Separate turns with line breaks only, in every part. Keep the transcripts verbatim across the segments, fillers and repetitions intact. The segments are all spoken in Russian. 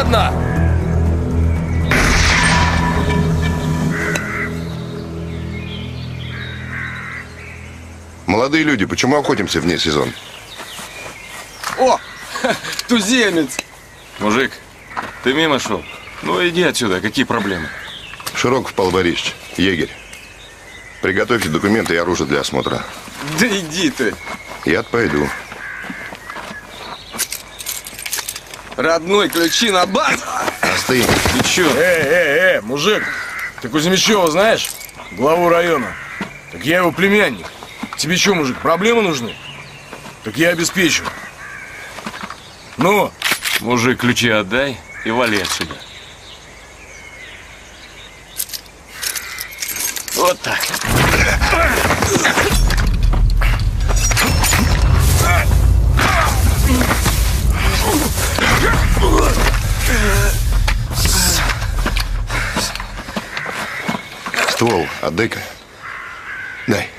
Ладно!
Молодые люди, почему охотимся вне сезона?
О, туземец!
Мужик, ты мимо шел? Ну иди отсюда, какие проблемы?
Широков Павел Борисович, егерь. Приготовьте документы и оружие для осмотра.
Да иди ты!
Я пойду.
Родной, ключи на базу!
Остынь.
Ты чё?
Эй, эй, эй, мужик, ты Кузьмичева знаешь? Главу района. Так я его племянник. Тебе что, мужик, проблемы нужны? Так я обеспечу. Ну?
Мужик, ключи отдай и вали отсюда. Вот так.
Ствол, отдай-ка. Дай.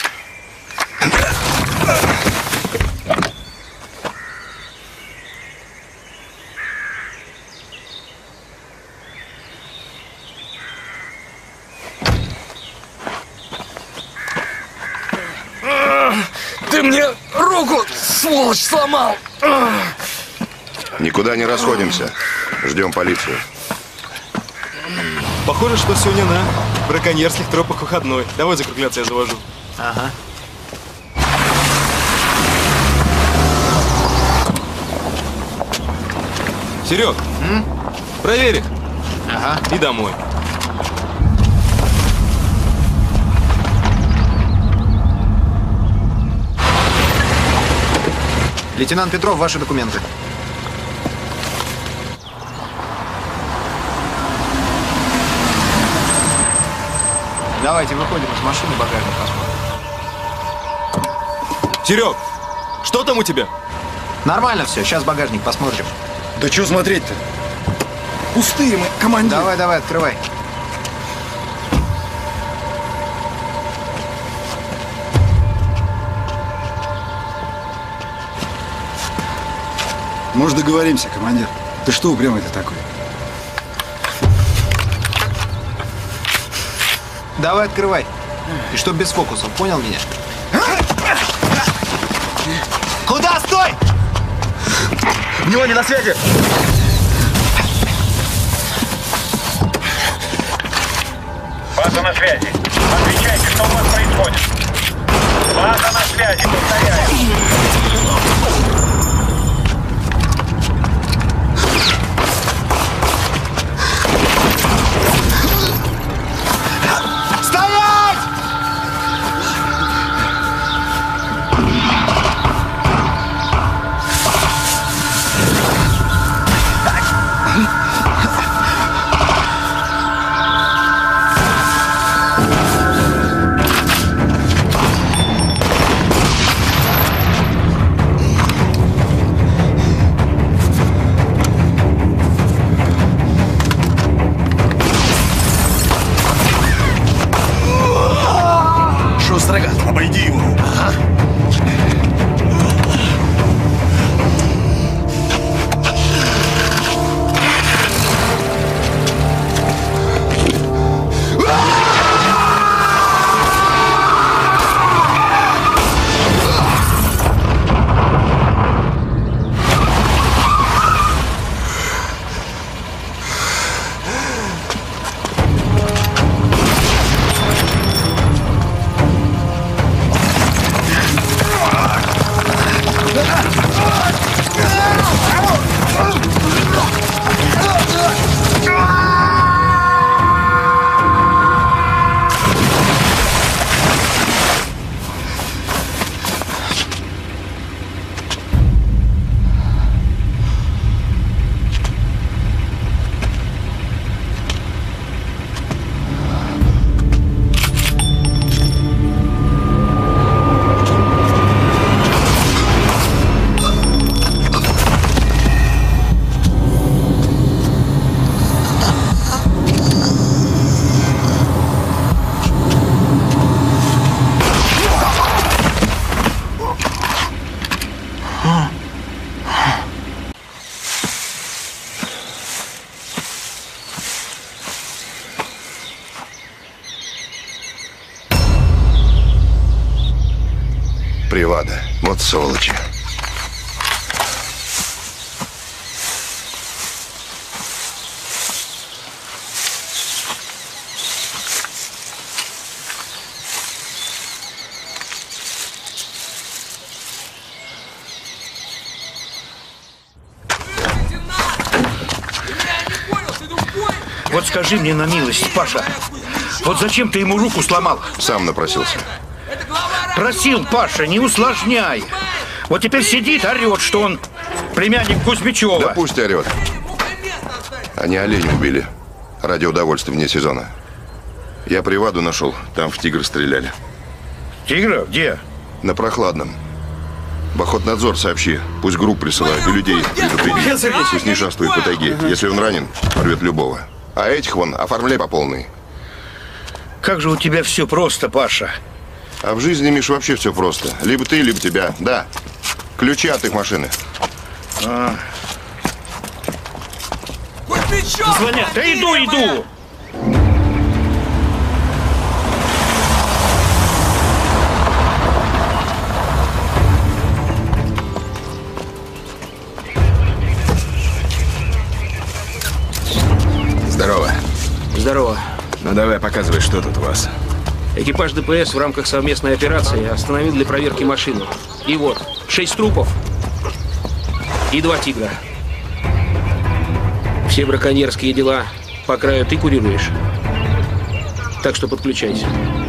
Ты мне руку, сволочь, сломал!
Никуда не расходимся. Ждем полицию.
Похоже, что сегодня на браконьерских тропах выходной. Давай закругляться, я завожу.
Ага.
Серег,
М?
проверь их.
Ага.
И домой.
Лейтенант Петров, ваши документы. Давайте выходим из машины, багажник посмотрим.
Серег, что там у тебя?
Нормально все, сейчас багажник посмотрим.
Да что смотреть-то? Пустые мы, командир.
Давай, давай, открывай.
Может, договоримся, командир? Ты что упрямый-то такой?
Давай, открывай. И чтоб без фокусов, понял меня? Куда? Стой!
Внимание, на связи!
База на связи. Отвечайте, что у вас происходит. База на связи, повторяю.
Привада. Вот сволочи.
Вот скажи мне на милость, Паша, вот зачем ты ему руку сломал?
Сам напросился.
Просил, Паша, не усложняй. Вот теперь сидит, орет, что он племянник Кузьмичева.
Да пусть орет. Они оленя убили. Ради удовольствия вне сезона. Я приваду нашел, там в тигр стреляли.
Тигра? Где?
На Прохладном. В охотнадзор сообщи. Пусть групп присылают и людей предупредить. Пусть не шастают по тайге. Если он ранен, порвет любого. А этих вон оформляй по полной.
Как же у тебя все просто, Паша.
А в жизни, Миш, вообще все просто. Либо ты, либо тебя. Да. Ключи от их машины.
А. Звонят. Да иду, иду.
Здорово.
Здорово.
Ну давай, показывай, что тут у вас.
Экипаж ДПС в рамках совместной операции остановил для проверки машину. И вот, шесть трупов и два тигра. Все браконьерские дела по краю ты курируешь. Так что подключайся.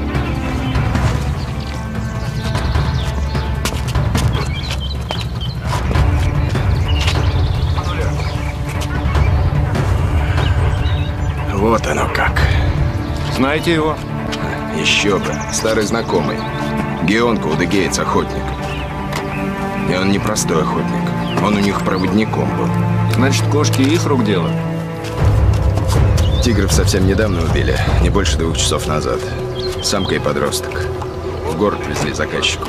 Вот оно как.
Знаете его?
Еще бы. Старый знакомый. Геонко у Дегейтс охотник. И он не простой охотник. Он у них проводником был.
Значит, кошки их рук дело.
Тигров совсем недавно убили. Не больше двух часов назад. Самка и подросток. В город везли заказчику.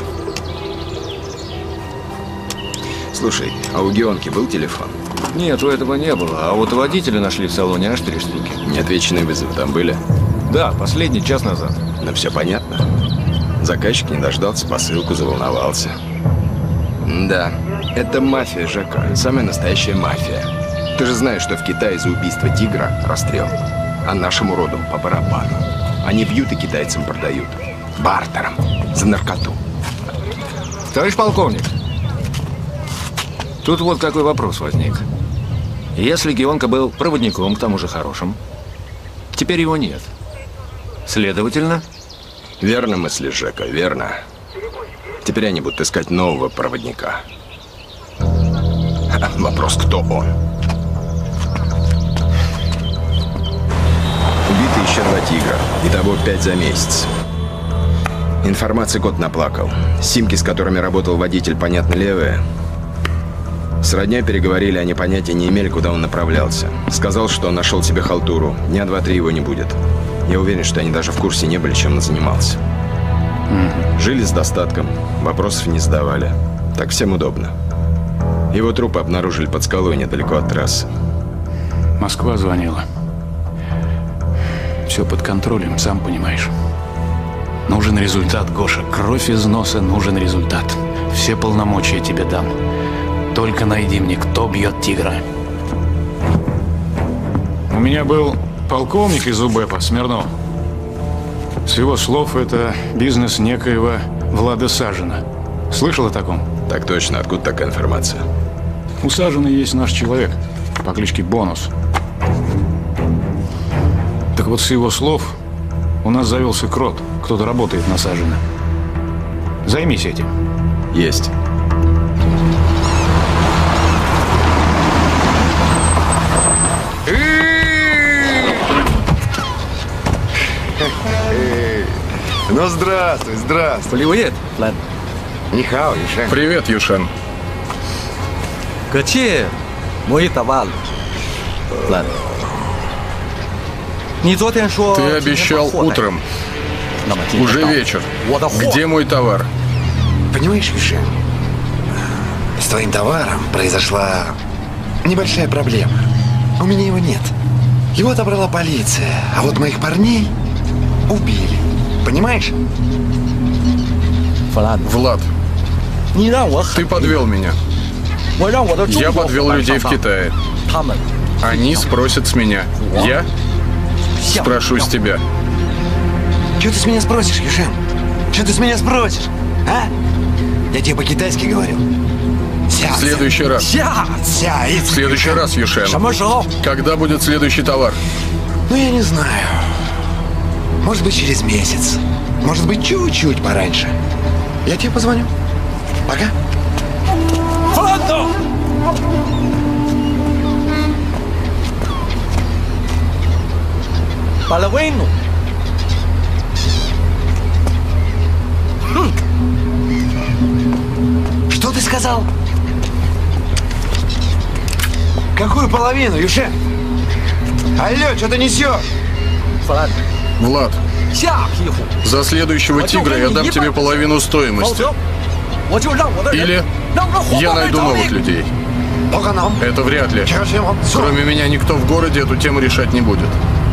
Слушай, а у Геонки был телефон?
Нет, у этого не было. А вот водителя нашли в салоне аж три штуки.
Неотвеченные вызовы там были?
Да, последний час назад.
Ну, все понятно. Заказчик не дождался посылку, заволновался. Да, это мафия, ЖК. Самая настоящая мафия. Ты же знаешь, что в Китае за убийство тигра расстрел. А нашему роду по барабану. Они бьют и китайцам продают. Бартером. За наркоту.
Товарищ полковник, тут вот какой вопрос возник. Если Геонка был проводником, к тому же хорошим, теперь его нет. Следовательно...
Верно мысли, Жека, верно. Теперь они будут искать нового проводника. Вопрос, кто он? Убиты еще два тигра. Итого пять за месяц. Информации кот наплакал. Симки, с которыми работал водитель, понятно, левые. С родней переговорили, они понятия не имели, куда он направлялся. Сказал, что он нашел себе халтуру. Дня два-три его не будет. Я уверен, что они даже в курсе не были, чем он занимался. Mm-hmm. Жили с достатком, вопросов не задавали. Так всем удобно. Его трупы обнаружили под скалой недалеко от трассы.
Москва звонила. Все под контролем, сам понимаешь. Нужен результат, Гоша. Кровь из носа, нужен результат. Все полномочия тебе дам. Только найди мне, кто бьет тигра. У меня был полковник из УБЭПа, Смирнов. С его слов, это бизнес некоего Влада Сажина. Слышал о таком?
Так точно. Откуда такая информация?
У Сажина есть наш человек по кличке Бонус. Так вот, с его слов, у нас завелся крот. Кто-то работает на Сажина. Займись этим.
Есть.
Ну, здравствуй, здравствуй.
Привет.
Ладно. Нихао, Юшен.
Привет, Юшен.
Где мой товар? Ладно.
Ты обещал утром. Уже вечер. Где мой товар?
Понимаешь, Юшен, с твоим товаром произошла небольшая проблема. У меня его нет. Его отобрала полиция, а вот моих парней убили. Понимаешь?
Влад. Влад.
Ты подвел меня. Я подвел людей в Китае. Они спросят с меня. Я спрошу с тебя.
Что ты с меня спросишь, Юшен? Что ты с меня спросишь? А? Я тебе по-китайски говорю.
В следующий раз. В следующий раз, Юшен. Когда будет следующий товар?
Ну, я не знаю. Может быть, через месяц. Может быть, чуть-чуть пораньше. Я тебе позвоню. Пока.
Половину.
Что ты сказал? Какую половину, Юшен? Алло, что ты несешь?
Влад, за следующего тигра я дам тебе половину стоимости. Или я найду новых людей. Это вряд ли. Кроме меня никто в городе эту тему решать не будет.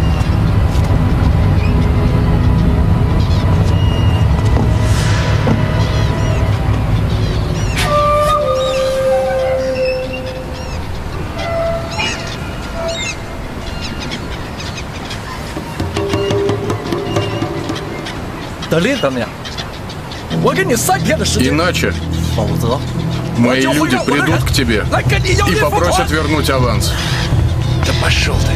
Иначе мои люди придут к тебе и попросят вернуть аванс.
Да пошел ты.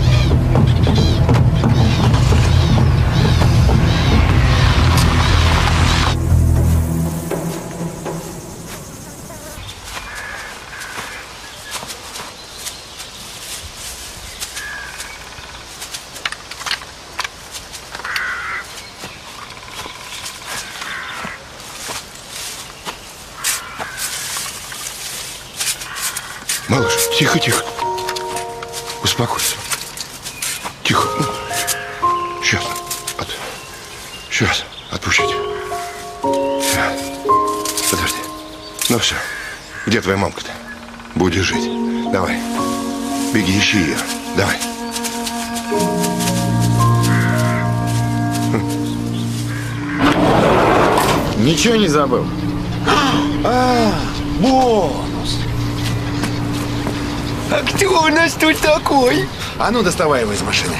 Малыш, тихо, тихо. Успокойся. Тихо. Сейчас. От... Сейчас. Отпустите. Подожди. Ну все. Где твоя мамка-то? Будешь жить. Давай. Беги, ищи ее. Давай.
Ничего не забыл?
А, бонус. А кто у нас тут такой? А ну, доставай его из машины.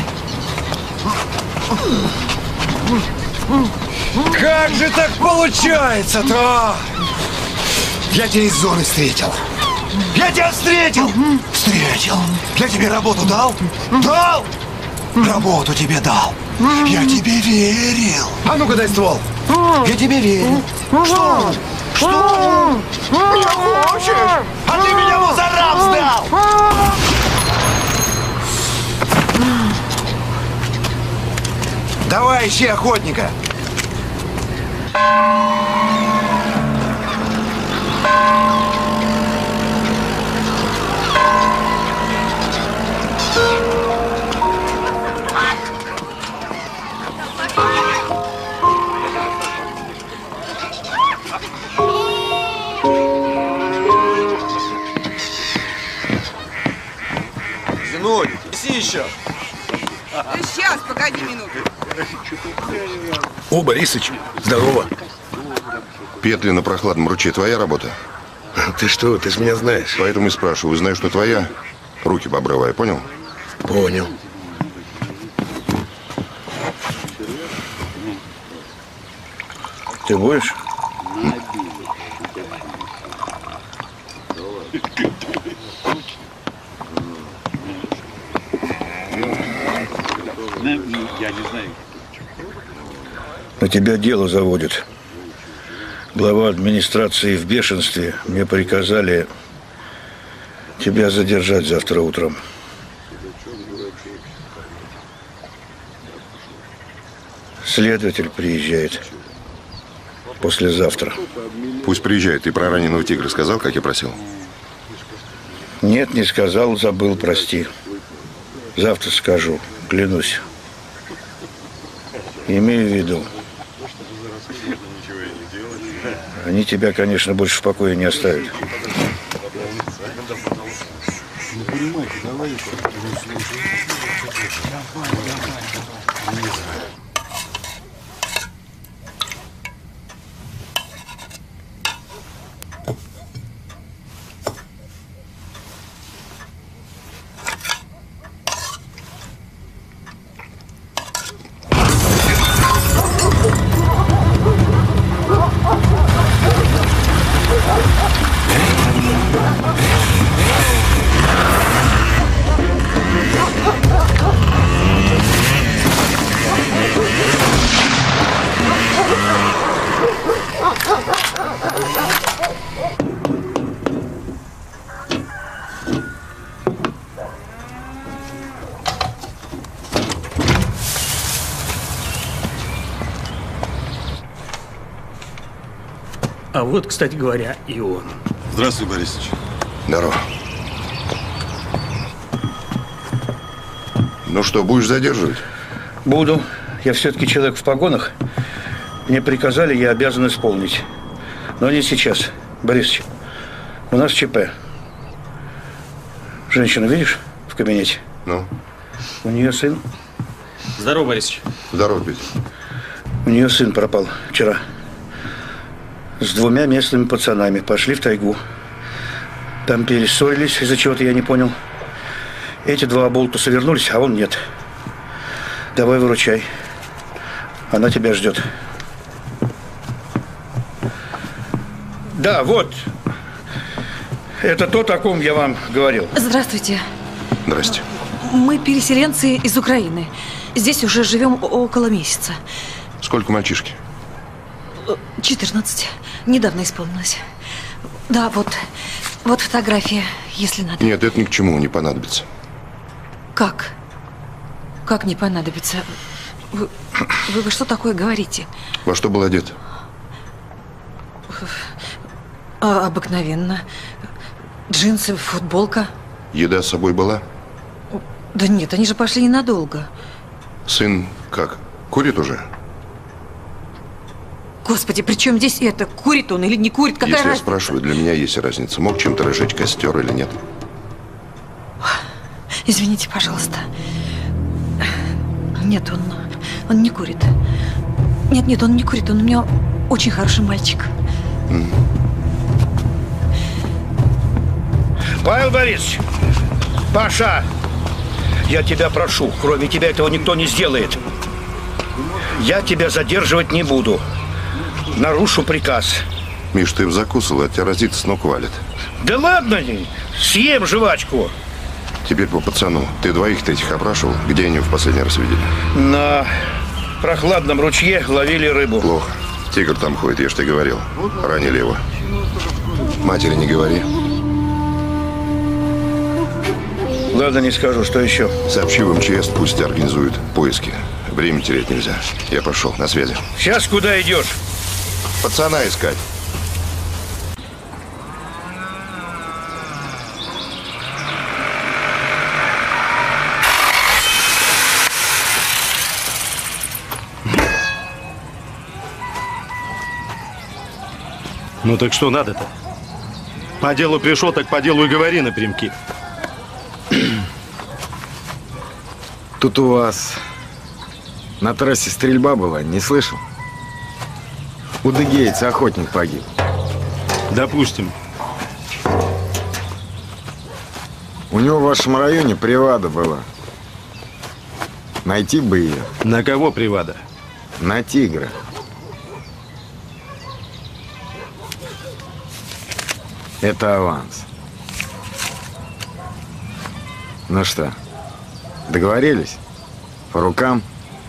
Как же так получается-то? Я тебя из зоны встретил. Я тебя встретил! Встретил. Я тебе работу дал? Дал! Работу тебе дал. Я тебе верил. А ну-ка дай ствол. Я тебе верю. Что? Что? Не хочешь? А ты меня в мусорам сдал! Давай, ищи охотника.
Зинуль, неси еще.
Да сейчас, погоди минуту.
О, Борисыч, здорово.
Петли на прохладном ручье твоя работа?
Ты что, ты ж меня знаешь.
Поэтому и спрашиваю. Знаешь, что твоя? Руки пообрывай, понял?
Понял. Ты будешь?
Я не знаю.
На тебя дело заводят. Глава администрации в бешенстве. Мне приказали тебя задержать завтра утром. Следователь приезжает послезавтра.
Пусть приезжает. Ты про раненого тигра сказал, как я просил?
Нет, не сказал, забыл, прости. Завтра скажу, клянусь. Имею в виду. Они тебя, конечно, больше в покое не оставят. А вот, кстати говоря, и он.
Здравствуй, Борисович. Здорово. Ну что, будешь задерживать?
Буду. Я все-таки человек в погонах. Мне приказали, я обязан исполнить. Но не сейчас. Борисович, у нас ЧП. Женщину видишь в кабинете?
Ну?
У нее сын.
Здорово, Борисович.
Здорово, Петя.
У нее сын пропал вчера. С двумя местными пацанами. Пошли в тайгу. Там перессорились, из-за чего-то я не понял. Эти два оболтуса вернулись, а он нет. Давай выручай. Она тебя ждет. Да, вот. Это то, о ком я вам говорил.
Здравствуйте.
Здрасте.
Мы переселенцы из Украины. Здесь уже живем около месяца.
Сколько мальчишки?
четырнадцать. Недавно исполнилось. Да, вот. Вот фотография, если надо.
Нет, это ни к чему не понадобится.
Как? Как не понадобится? Вы, вы, вы что такое говорите?
Во что был одет?
А, обыкновенно. Джинсы, футболка.
Еда с собой была?
Да нет, они же пошли ненадолго.
Сын как? Курит уже?
Господи, при чем здесь это? Курит он или не курит? Какая
Если
разница?
я спрашиваю, для меня есть разница. Мог чем-то разжечь костер или нет?
Извините, пожалуйста. Нет, он, он не курит. Нет, нет, он не курит. Он у меня очень хороший мальчик.
Mm.
Павел Борисович, Паша, я тебя прошу, кроме тебя этого никто не сделает. Я тебя задерживать не буду. Нарушу приказ.
Миш, ты в закусывал, от тебя разит с ног валит.
Да ладно, съем жвачку.
Теперь по пацану. Ты двоих-то этих опрашивал? Где они в последний раз видели?
На прохладном ручье ловили рыбу.
Плохо. Тигр там ходит, я ж тебе говорил. Ранили его. Матери не говори.
Ладно, не скажу, что еще.
Сообщи в МЧС, пусть организуют поиски. Время терять нельзя. Я пошел, на связи.
Сейчас куда идешь?
Пацана искать.
Ну так что надо-то? По делу пришел, так по делу и говори напрямки.
Тут у вас на трассе стрельба была, не слышал? У дыгейца охотник погиб.
Допустим.
У него в вашем районе привада была. Найти бы ее.
На кого привада?
На тигра. Это аванс. Ну что, договорились? По рукам?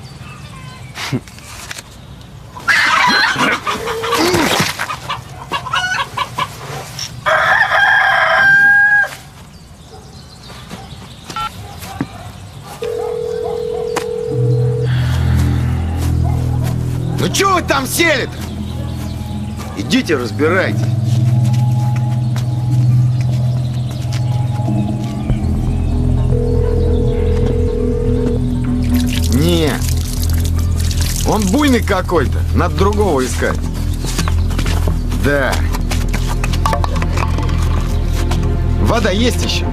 Ну чего вы там сели-то? Идите разбирайтесь. Не, он буйный какой-то, надо другого искать. Да. Вода есть еще?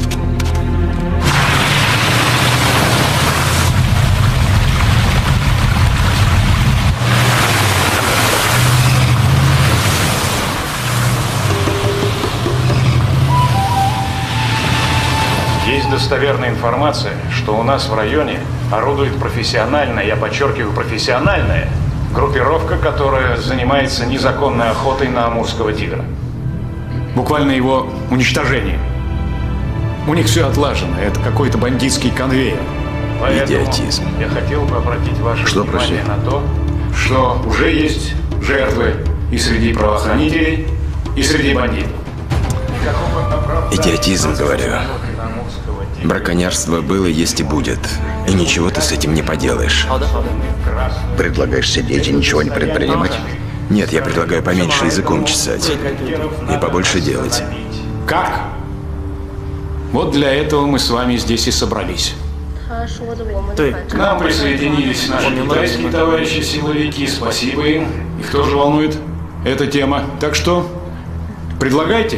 Есть достоверная информация, что у нас в районе орудует профессиональная, я подчеркиваю, профессиональная группировка, которая занимается незаконной охотой на амурского тигра.
Буквально его уничтожение. У них все отлажено, это какой-то бандитский конвейер.
Поэтому идиотизм. Я хотел бы обратить ваше что, внимание прости? на то, что уже есть жертвы и среди правоохранителей, и среди бандитов.
Идиотизм, говорю. Браконьерство было, есть и будет. И ничего ты с этим не поделаешь.
Предлагаешь сидеть и ничего не предпринимать?
Нет, я предлагаю поменьше языком чесать и побольше делать.
Как? Вот для этого мы с вами здесь и собрались.
К нам присоединились наши китайские товарищи-силовики. Спасибо им.
Их тоже волнует эта тема. Так что предлагайте.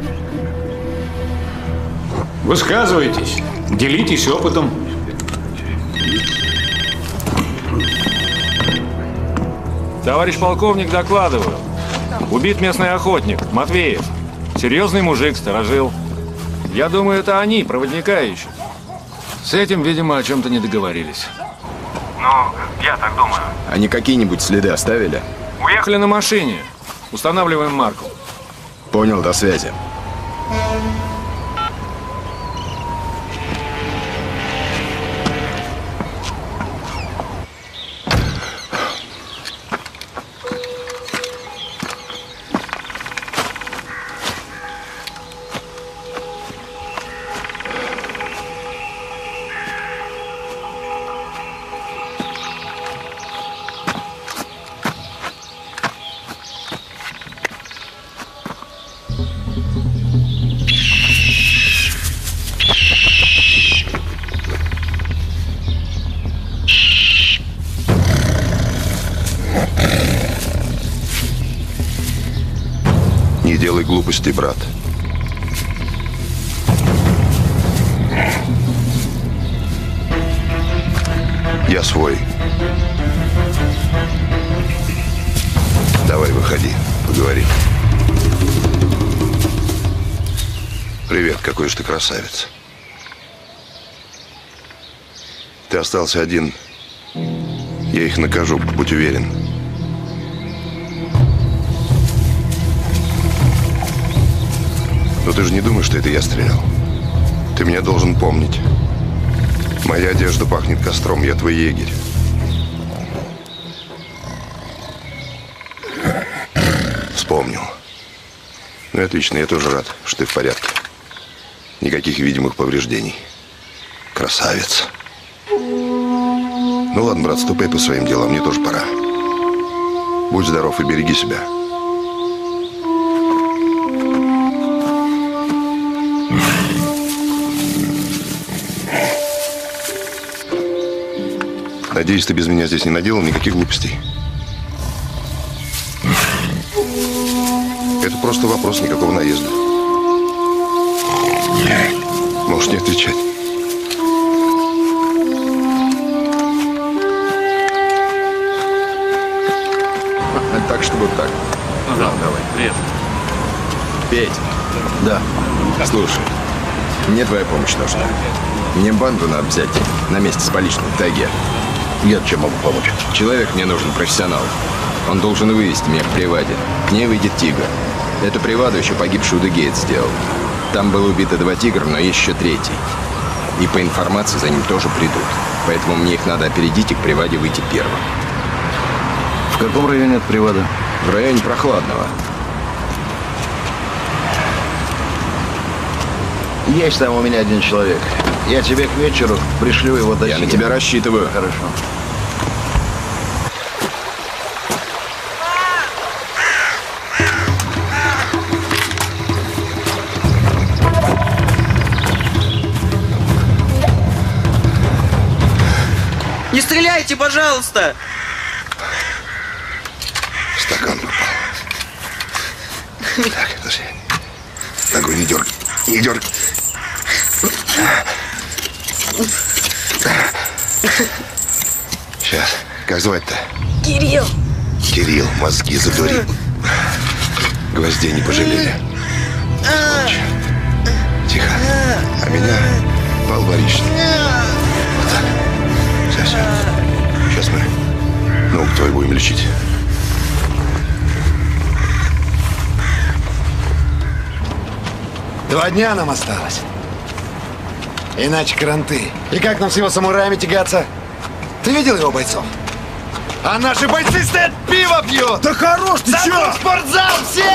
Высказывайтесь. Делитесь опытом.
Товарищ полковник, докладываю. Убит местный охотник, Матвеев. Серьезный мужик, сторожил. Я думаю, это они, проводника ищут. С этим, видимо, о чем-то не договорились.
Ну, я так думаю.
Они какие-нибудь следы оставили?
Уехали на машине. Устанавливаем марку.
Понял, до связи.
Не делай глупостей, брат. Я свой. Давай, выходи, поговорим. Привет, какой же ты красавец. Ты остался один. Я их накажу, будь уверен. Но ты же не думаешь, что это я стрелял? Ты меня должен помнить. Моя одежда пахнет костром, я твой егерь. Вспомнил. Ну и отлично, я тоже рад, что ты в порядке. Никаких видимых повреждений. Красавец. Ну ладно, брат, ступай по своим делам, мне тоже пора. Будь здоров и береги себя. Надеюсь, ты без меня здесь не наделал никаких глупостей. Это просто вопрос, никакого наезда. Можешь не отвечать.
Так, чтобы так.
Ага, давай, привет.
Петь.
Да.
Слушай, мне твоя помощь нужна. Мне банду надо взять на месте с поличным в тайге.
Я чем могу помочь?
Человек мне нужен, профессионал. Он должен вывести меня к приваде. К ней выйдет тигр. Эту приваду еще погибший Удыгеец сделал. Там было убито два тигра, но есть еще третий. И по информации за ним тоже придут. Поэтому мне их надо опередить и к приваде выйти первым.
В каком районе от привада?
В районе Прохладного.
Есть там у меня один человек. Я тебе к вечеру пришлю его до
Я на тебя рассчитываю.
Хорошо.
Не стреляйте, пожалуйста!
Стакан попал. Так, подожди. Ногой не дергай. Не дергай. Сейчас. Как звать-то?
Кирилл.
Кирилл, мозги задурил. Гвоздей не пожалели. Сволочь. Тихо. А меня Павел Борисович. Вот так. Сейчас. Сейчас мы ногу твою будем лечить.
Два дня нам осталось. Иначе кранты. И как нам с его самураями тягаться? Ты видел его бойцов? А наши бойцы стоят, пиво пьют! Да хорош ты чё? В спортзал все!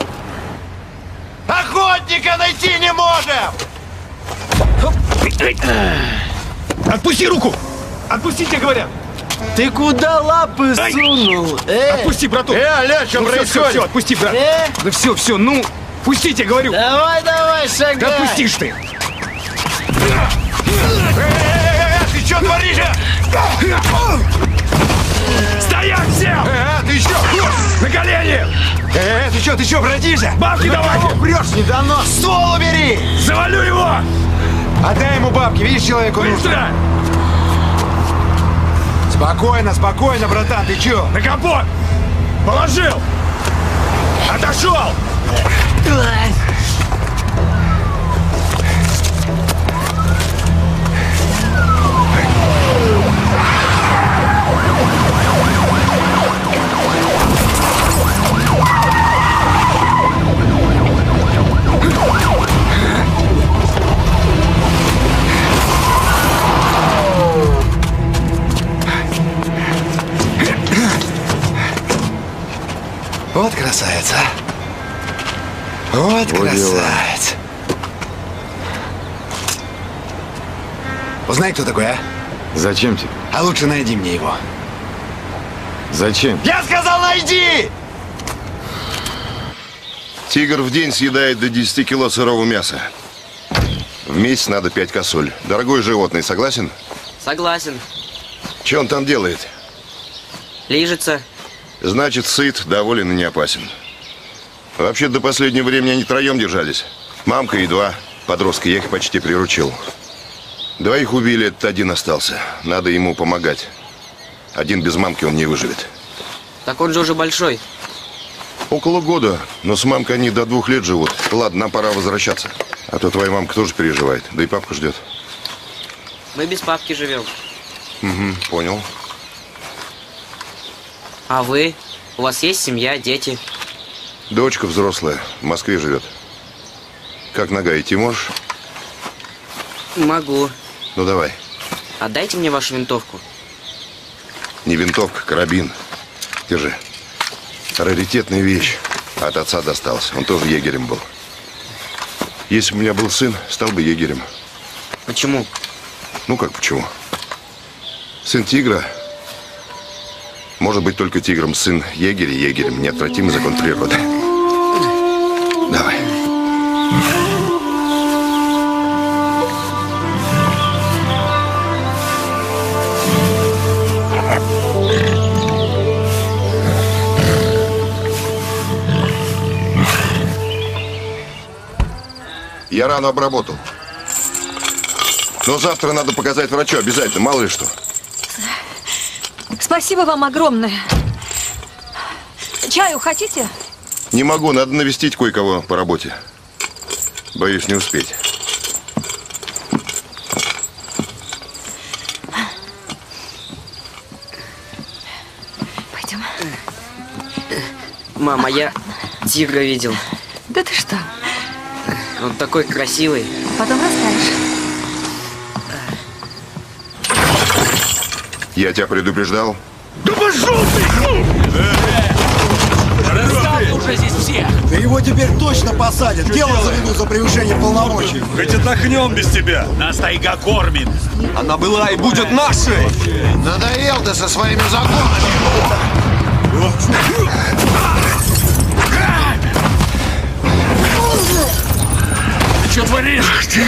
Охотника найти не можем!
Отпусти руку! Отпустите, говорят!
Ты куда лапы сунул? Э?
Отпусти, брату!
Э, Аля, что
ну,
происходит?
Все, все, отпусти, брат!
Э?
Да все, все, ну, пустите, говорю!
Давай, давай, шагай!
Да отпустишь ты!
Ты что творишь?
Стоять всем!
Э, ты что?
На колени!
Э, ты что, ты что, братишься?
Бабки давайте!
Прешь, не дано! Ствол убери!
Завалю его!
Отдай ему бабки, видишь, человеку
Быстро!
нужно. Спокойно, спокойно, братан, ты чё?
На капот! Положил! Отошел!
Вот красавица. Вот красавец. Узнай, кто такой, а?
Зачем тебе?
А лучше найди мне его.
Зачем?
Я сказал, найди!
Тигр в день съедает до десяти кило сырого мяса. В месяц надо пять косуль. Дорогое животное, согласен?
Согласен.
Че он там делает?
Лижется.
Значит, сыт, доволен и не опасен. Вообще, до последнего времени они троем держались. Мамка и два подростка, я их почти приручил. Двоих убили, этот один остался. Надо ему помогать. Один без мамки он не выживет.
Так он же уже большой.
Около года, но с мамкой они до двух лет живут. Ладно, нам пора возвращаться. А то твоя мамка тоже переживает, да и папка ждет.
Мы без папки живем.
Угу, понял.
А вы? У вас есть семья, дети?
Дочка взрослая, в Москве живет. Как нога, идти можешь?
Могу.
Ну давай.
Отдайте мне вашу винтовку.
Не винтовка, карабин. Держи. Раритетная вещь. От отца досталась. Он тоже егерем был. Если бы у меня был сын, стал бы егерем.
Почему?
Ну как почему? Сын тигра может быть только тигром. Сын егеря егерем. Неотвратимый закон природы. Давай. Я рану обработал. Но завтра надо показать врачу обязательно, мало ли что.
Спасибо вам огромное. Чаю хотите?
Не могу, надо навестить кое-кого по работе. Боюсь не успеть.
Пойдем.
Мама, я тигра видел.
Да ты что?
Он такой красивый.
Потом расскажешь.
Я тебя предупреждал?
Да пошел ты!
Расставь уже здесь все! Да его теперь точно посадят! Дело заведут за превышение полномочий!
Хоть отдохнем без тебя!
Нас тайга кормит! Она была и будет нашей! Надоел ты со своими законами!
Ты что творишь?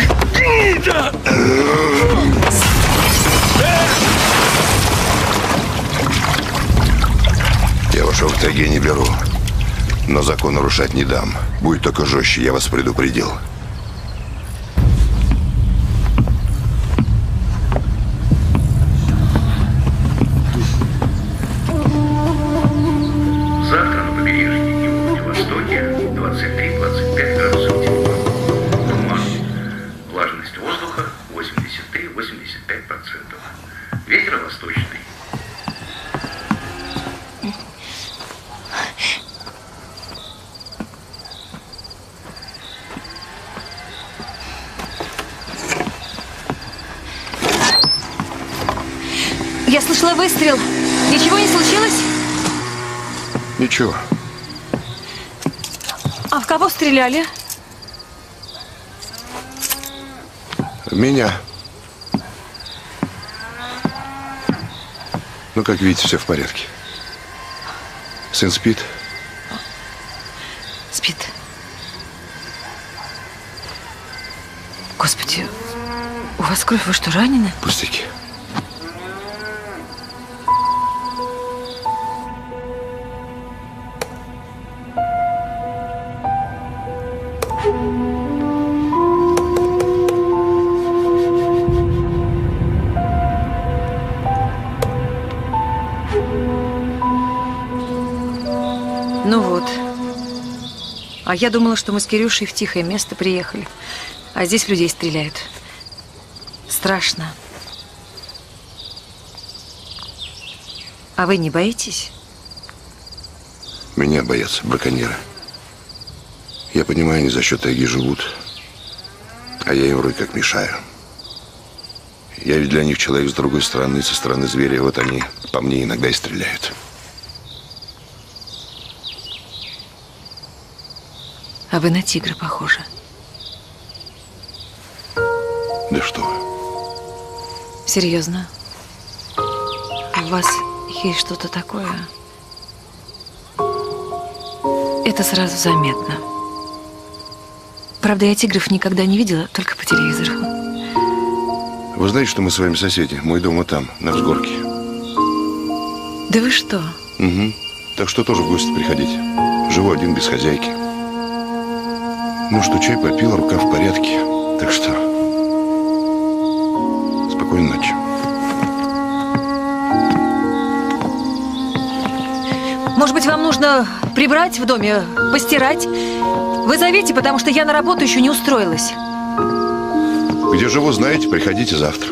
Я вашего в тайге не беру, но закон нарушать не дам. Будет только жестче, я вас предупредил.
Завтра на побережье и в Владивостоке двадцать три — двадцать пять градусов тепла. Туман. Влажность воздуха восемьдесят три — восемьдесят пять процентов. Ветер восточный.
Я слышала выстрел. Ничего не случилось?
Ничего.
А в кого стреляли?
В меня. Ну, как видите, все в порядке. Сын спит?
Спит. Господи, у вас кровь, вы что, ранены?
Пустяки.
Ну вот. А я думала, что мы с Кирюшей в тихое место приехали. А здесь в людей стреляют. Страшно. А вы не боитесь?
Меня боятся браконьеры. Я понимаю, они за счет тайги живут. А я им вроде как мешаю. Я ведь для них человек с другой стороны, со стороны зверя. Вот они по мне иногда и стреляют.
А вы на тигра похожи.
Да что вы.
Серьезно? У вас есть что-то такое? Это сразу заметно. Правда, я тигров никогда не видела, только по телевизору.
Вы знаете, что мы с вами соседи? Мой дом вот там, на взгорке.
Да вы что?
Угу. Так что тоже в гости приходите. Живу один, без хозяйки. Ну что, чай попил, рука в порядке. Так что, спокойной ночи.
Может быть, вам нужно прибрать в доме, постирать? Вы зовите, потому что я на работу еще не устроилась.
Где живу, знаете, приходите завтра.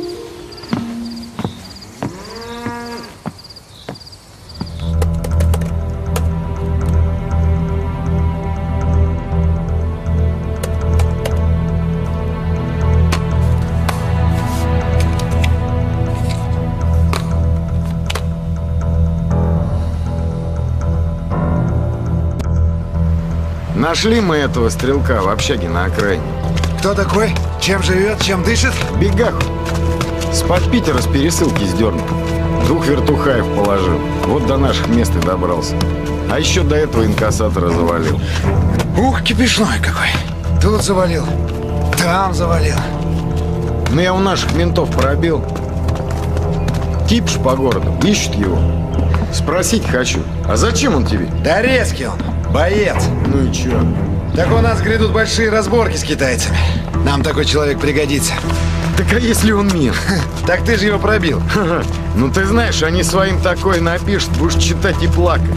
Нашли мы этого стрелка в общаге на окраине.
Кто такой? Чем живет? Чем дышит?
В бегах. С-под Питера с пересылки сдернул. Двух вертухаев положил. Вот до наших мест и добрался. А еще до этого инкассатора завалил.
Ух, кипишной какой. Тут завалил, там завалил.
Ну, я у наших ментов пробил. Типш по городу, ищут его. Спросить хочу, а зачем он тебе?
Да резкий он, боец.
Ну и чё?
Так у нас грядут большие разборки с китайцами. Нам такой человек пригодится.
Так а если он мент?
Так ты же его пробил.
Ну ты знаешь, они своим такое напишут, будешь читать и плакать.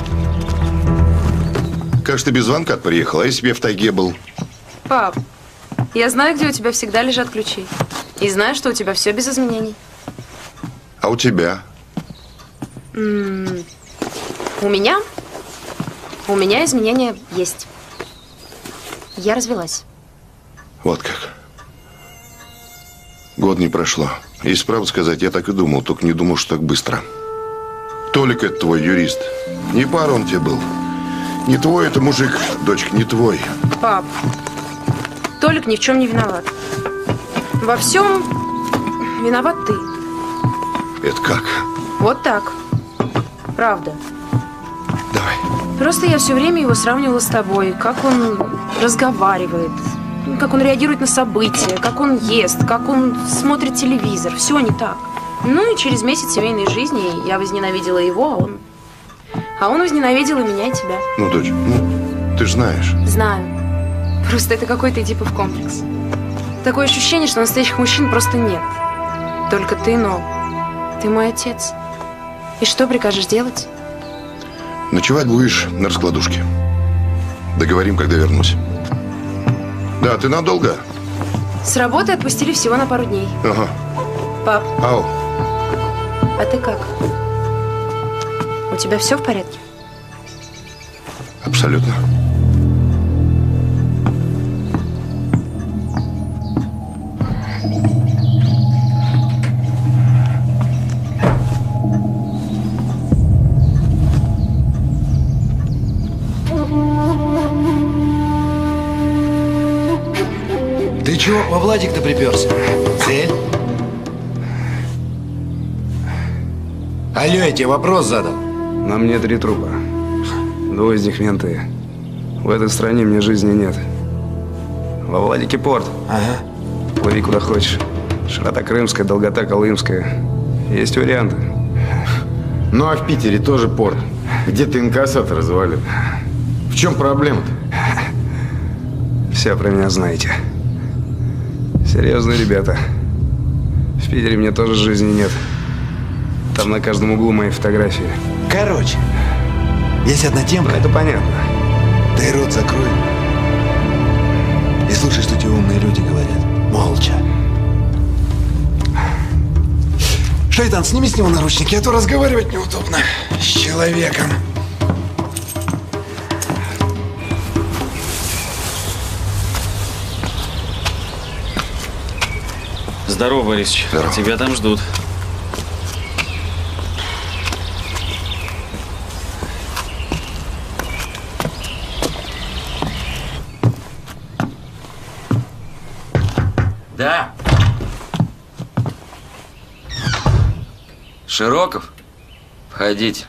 Как же ты без звонка приехал, а если бы я в тайге был?
Пап, я знаю, где у тебя всегда лежат ключи. И знаю, что у тебя все без изменений.
А у тебя?
М-м- у меня? У меня изменения есть. Я развелась.
Вот как. Год не прошло. Если правду сказать, я так и думал, только не думал, что так быстро. Толик, это твой юрист. Не пара он тебе был. Не твой это мужик, дочка, не твой.
Пап, Толик ни в чем не виноват. Во всем виноват ты.
Это как?
Вот так. Правда.
Давай.
Просто я все время его сравнивала с тобой. Как он разговаривает, как он реагирует на события, как он ест, как он смотрит телевизор. Все не так. Ну и через месяц семейной жизни я возненавидела его, а он... А он возненавидел и меня, и тебя.
Ну, дочь, ну, ты же знаешь.
Знаю. Просто это какой-то Эдипов комплекс. Такое ощущение, что настоящих мужчин просто нет. Только ты, но ты мой отец. И что прикажешь делать?
Ночевать будешь на раскладушке. Договорим, когда вернусь. Да, ты надолго?
С работы отпустили всего на пару дней.
Ага.
Пап.
Ау.
А ты как? У тебя все в порядке?
Абсолютно.
Ты чего во Владик-то приперся? Цель? Алло, я тебе вопрос задал.
На мне три трупа. Двое из них менты. В этой стране мне жизни нет. Во Владике порт.
Ага.
Плыви куда хочешь. Широта Крымская, долгота Колымская. Есть варианты.
Ну а в Питере тоже порт. Где-то инкассатор развалил. В чем проблема-то?
Все про меня знаете. Серьезные ребята. В Питере мне тоже жизни нет. Там на каждом углу мои фотографии.
Короче, есть одна темка.
Это понятно.
Ты рот закрой. И слушай, что тебе умные люди говорят. Молча. Шайтан, сними с него наручники, а то разговаривать неудобно с человеком.
Здорово, Борисович.
Здорово.
Тебя там ждут.
Да. Широков? Входите.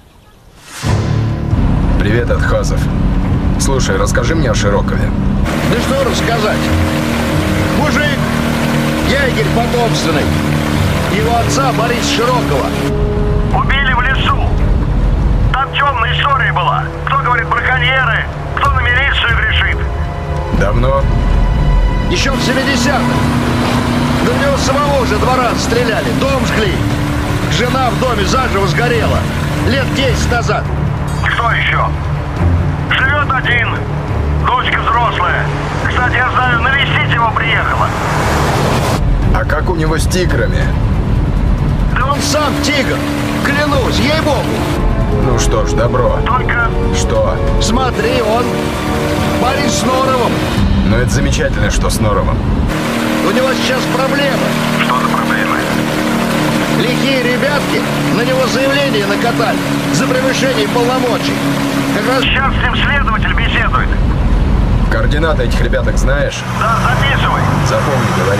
Привет от Хазов. Слушай, расскажи мне о Широкове.
Да что рассказать? Мужик, егерь потомственный. Его отца Бориса Широкова
Убили в лесу. Там темная история была. Кто говорит браконьеры, кто на милицию грешит.
Давно?
еще в семидесятых. Да в него самого уже два раза стреляли, дом жгли. Жена в доме заживо сгорела. Лет десять назад.
Кто еще? Живет один. Дочка взрослая. Кстати, я знаю, навестить его приехала.
А как у него с тиграми?
Да он сам тигр. Клянусь, ей-богу.
Ну что ж, добро.
Только...
Что?
Смотри, он Борис с Норовым.
Ну это замечательно, что с Норовым.
У него сейчас проблемы.
Что за проблемы?
Лихие ребятки на него заявление накатали за превышение полномочий.
Как раз сейчас с ним следователь беседует.
Координаты этих ребяток знаешь?
Да, записывай.
Запомни, говори.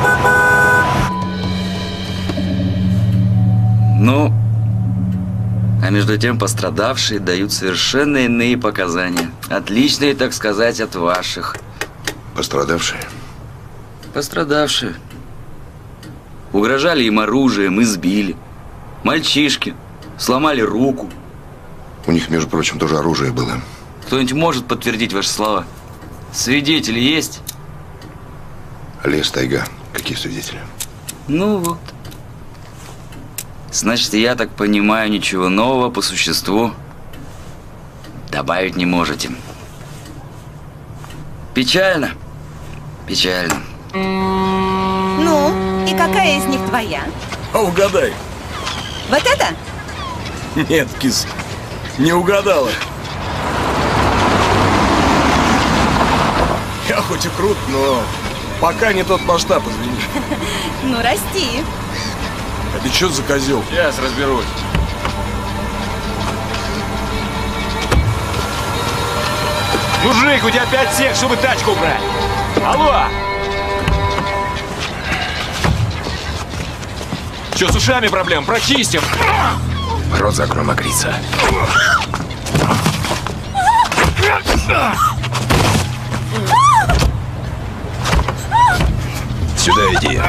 Ну, а между тем пострадавшие дают совершенно иные показания. Отличные, так сказать, от ваших.
Пострадавшие?
Пострадавшие. Угрожали им оружием, избили. Мальчишки сломали руку.
У них, между прочим, тоже оружие было.
Кто-нибудь может подтвердить ваши слова? Свидетели есть?
Лес, тайга. Какие свидетели?
Ну вот. Значит, я так понимаю, ничего нового по существу добавить не можете. Печально. Печально.
Ну, и какая из них твоя?
А угадай.
Вот это?
Нет, кис, не угадала. Я хоть и крут, но пока не тот масштаб, извини.
Ну, расти.
А ты что за козел?
Сейчас разберусь.
Мужик, у тебя пять сек, чтобы тачку убрать. Алло! Че, с ушами проблем? Прочистим.
Рот закрой, мокрица. Сюда иди.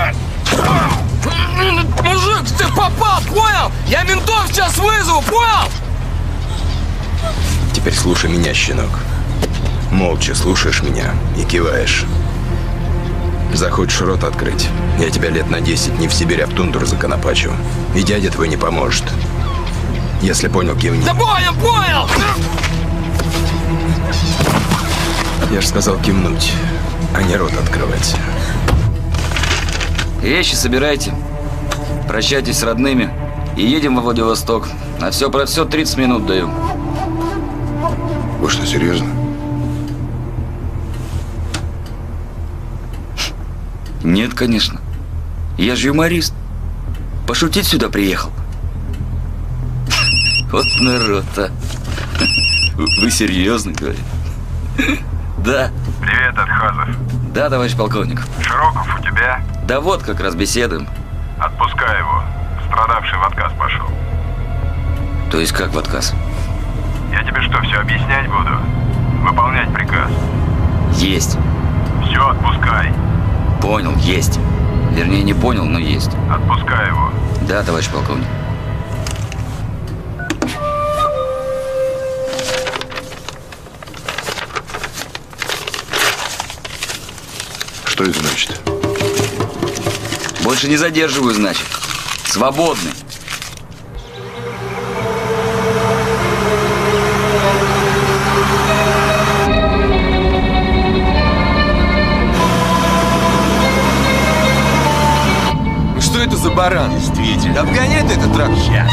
Мужик, ты попал, понял? Я ментов сейчас вызову, понял?
Теперь слушай меня, щенок. Молча слушаешь меня и киваешь. Захочешь рот открыть, я тебя лет на десять не в Сибирь, а в тундру законопачу. И дядя твой не поможет. Если понял, кивни.
Да понял, понял!
Я же сказал кивнуть, а не рот открывать.
Вещи собирайте. Прощайтесь с родными. И едем во Владивосток. На все про все тридцать минут даю.
Вы что, серьезно?
Нет, конечно. Я же юморист. Пошутить сюда приехал. Вот народ-то. Вы серьезно, говорите? Да.
Привет, Атхазов.
Да, товарищ полковник.
Широков у тебя?
Да вот, как раз беседуем.
Отпускай его. Страдавший в отказ пошел.
То есть как в отказ?
Я тебе что, все объяснять буду? Выполнять приказ.
Есть.
Все, отпускай.
Понял, есть. Вернее, не понял, но есть.
Отпускай его.
Да, товарищ полковник.
Что это значит?
Больше не задерживаю, значит. Свободны.
Что это за баран? Действительно. Да обгоняй ты этот трак. Сейчас.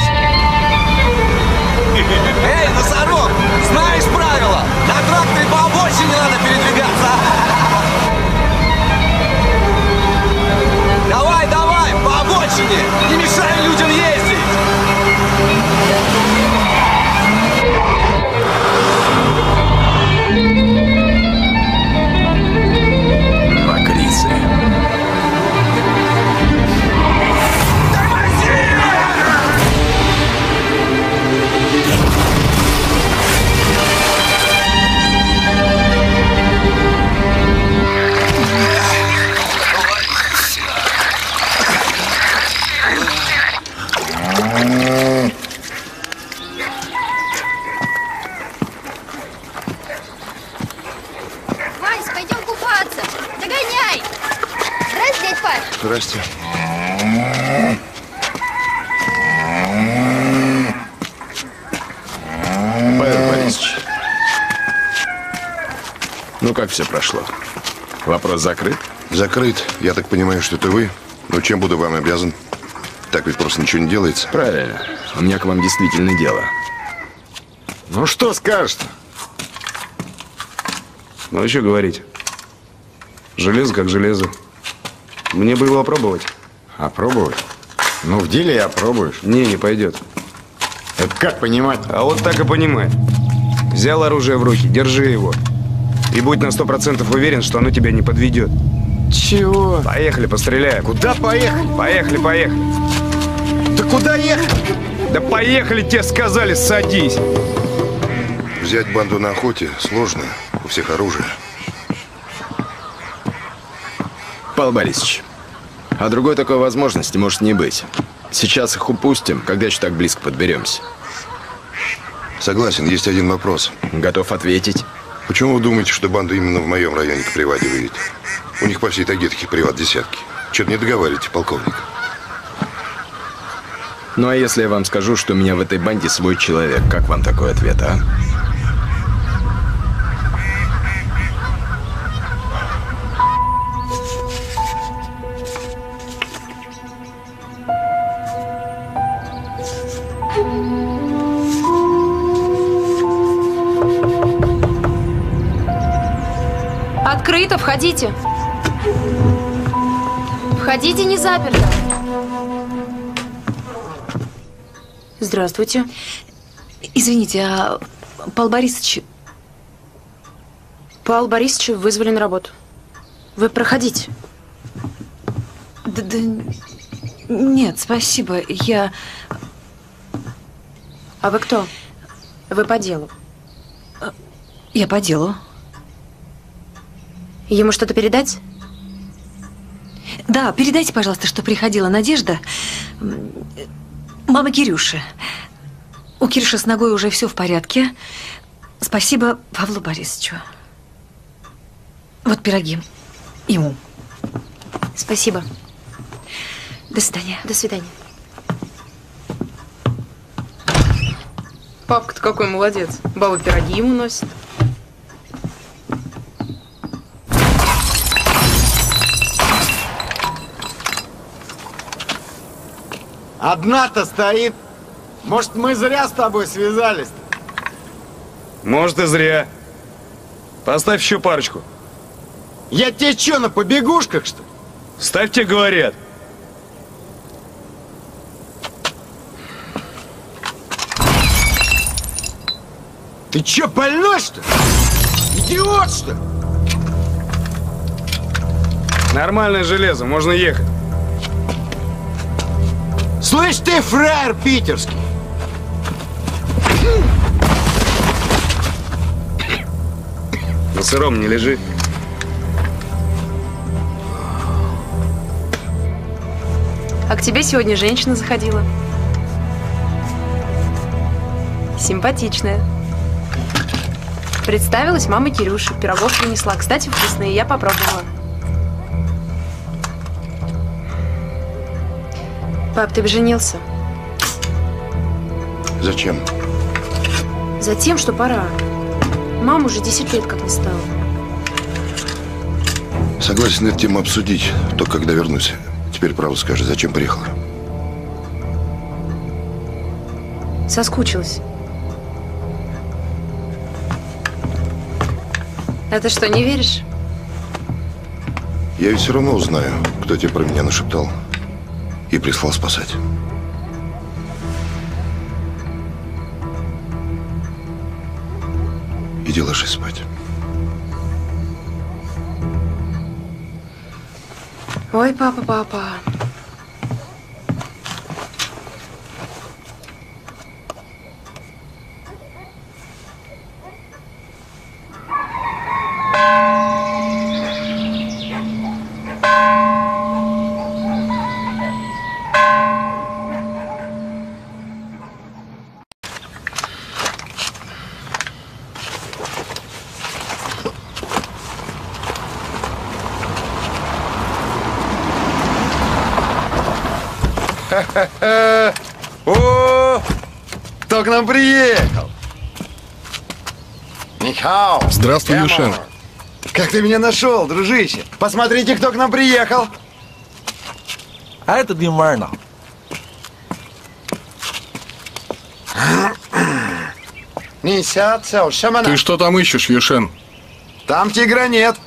Эй, носорог! Знаешь правила? На тракторе по обочине надо передвигаться. Давай, давай, по обочине! Не мешай людям ездить!
Покрицы.
Вась, пойдем купаться. Догоняй. Здрасте, дядь Паш.
Здрасте.
Павел Борисович, ну как все прошло? Вопрос закрыт?
Закрыт. Я так понимаю, что это вы. Но чем буду вам обязан? Так ведь просто ничего не делается.
Правильно. У меня к вам действительно дело.
Ну что скажешь-то?
Ну а что говорить? Железо как железо. Мне бы его опробовать.
Опробовать? Ну, в деле и опробуешь.
Не, не пойдет.
Это как понимать?
А вот так и понимай. Взял оружие в руки, держи его. И будь на сто процентов уверен, что оно тебя не подведет.
Чего?
Поехали, постреляем.
Куда поехали?
Поехали, поехали.
Да куда ехать?
Да поехали, тебе сказали, садись.
Взять банду на охоте сложно. У всех оружие.
Павел Борисович, а другой такой возможности может не быть. Сейчас их упустим, когда еще так близко подберемся.
Согласен, есть один вопрос.
Готов ответить.
Почему вы думаете, что банду именно в моем районе к приваде выведет? У них по всей тайге таких приват десятки. Чего-то не договариваете, полковник.
Ну а если я вам скажу, что у меня в этой банде свой человек, как вам такой ответ, а?
Открыто, входите. Входите, не заперто. Здравствуйте.
Извините, а Павел Борисович...
Павел Борисович вызвали на работу. Вы проходите.
Да, да... Нет, спасибо. Я...
А вы кто? Вы по делу?
Я по делу.
Ему что-то передать?
Да, передайте, пожалуйста, что приходила Надежда. Мама Кирюши. У Кирюши с ногой уже все в порядке. Спасибо Павлу Борисовичу. Вот пироги. Ему.
Спасибо.
До свидания.
До свидания. Папка-то какой молодец. Баба пироги ему носит.
Одна-то стоит. Может, мы зря с тобой связались-то?
Может, и зря. Поставь еще парочку.
Я тебе что, на побегушках, что ли?
Ставьте, говорят.
Ты че, больной, что ли? Идиот, что ли?
Нормальное железо, можно ехать.
Слышь ты, фраер питерский,
сыром не лежи.
А к тебе сегодня женщина заходила. Симпатичная. Представилась мама Кирюши, пирогов принесла. Кстати, вкусные, я попробовала. Пап, ты бы женился?
Зачем?
Затем, что пора. Мама уже десять лет как не стала.
Согласен эту тему обсудить, только когда вернусь. Теперь правду скажи, зачем приехала?
Соскучилась. А ты что, не веришь?
Я ведь все равно узнаю, кто тебе про меня нашептал и прислал спасать. Иди ложись спать.
Ой, папа, папа.
О, кто к нам приехал? Михаил.
Здравствуй, Юшен.
Как ты меня нашел, дружище? Посмотрите, кто к нам приехал.
А это Димарна.
Ты что там ищешь, Юшен?
Там тигра нет.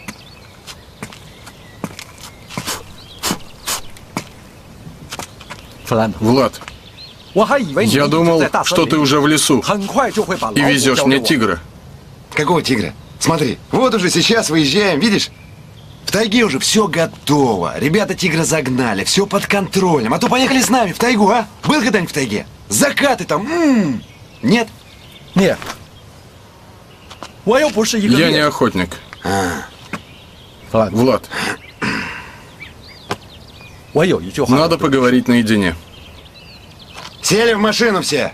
Влад, я думал, что ты уже в лесу и везешь мне тигра.
Какого тигра? Смотри, вот уже сейчас выезжаем, видишь? В тайге уже все готово. Ребята тигра загнали, все под контролем. А то поехали с нами в тайгу, а? Был когда-нибудь в тайге? Закаты там. М-м-м. Нет?
Нет.
Я не охотник.
А.
Влад, надо поговорить наедине.
Сели в машину все.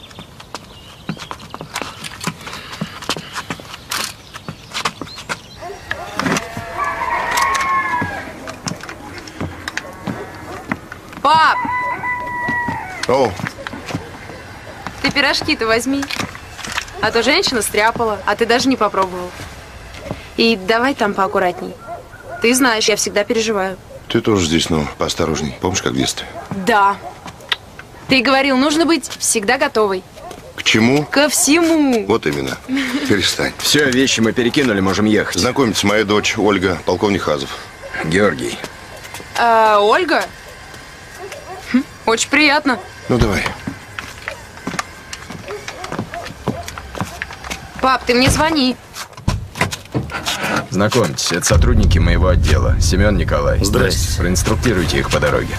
Пап!
О.
Ты пирожки-то возьми. А то женщина стряпала, а ты даже не попробовал. И давай там поаккуратней. Ты знаешь, я всегда переживаю.
Ты тоже здесь, ну, поосторожней. Помнишь, как в детстве?
Да. Ты говорил, нужно быть всегда готовой.
К чему?
Ко всему.
Вот именно. Перестань.
Все, вещи мы перекинули, можем ехать.
Знакомьтесь, моя дочь Ольга, полковник Хазов.
Георгий.
А, Ольга? Хм, очень приятно.
Ну, давай.
Пап, ты мне звони.
Знакомьтесь, это сотрудники моего отдела. Семен, Николай.
Здрасте.
Проинструктируйте их по дороге.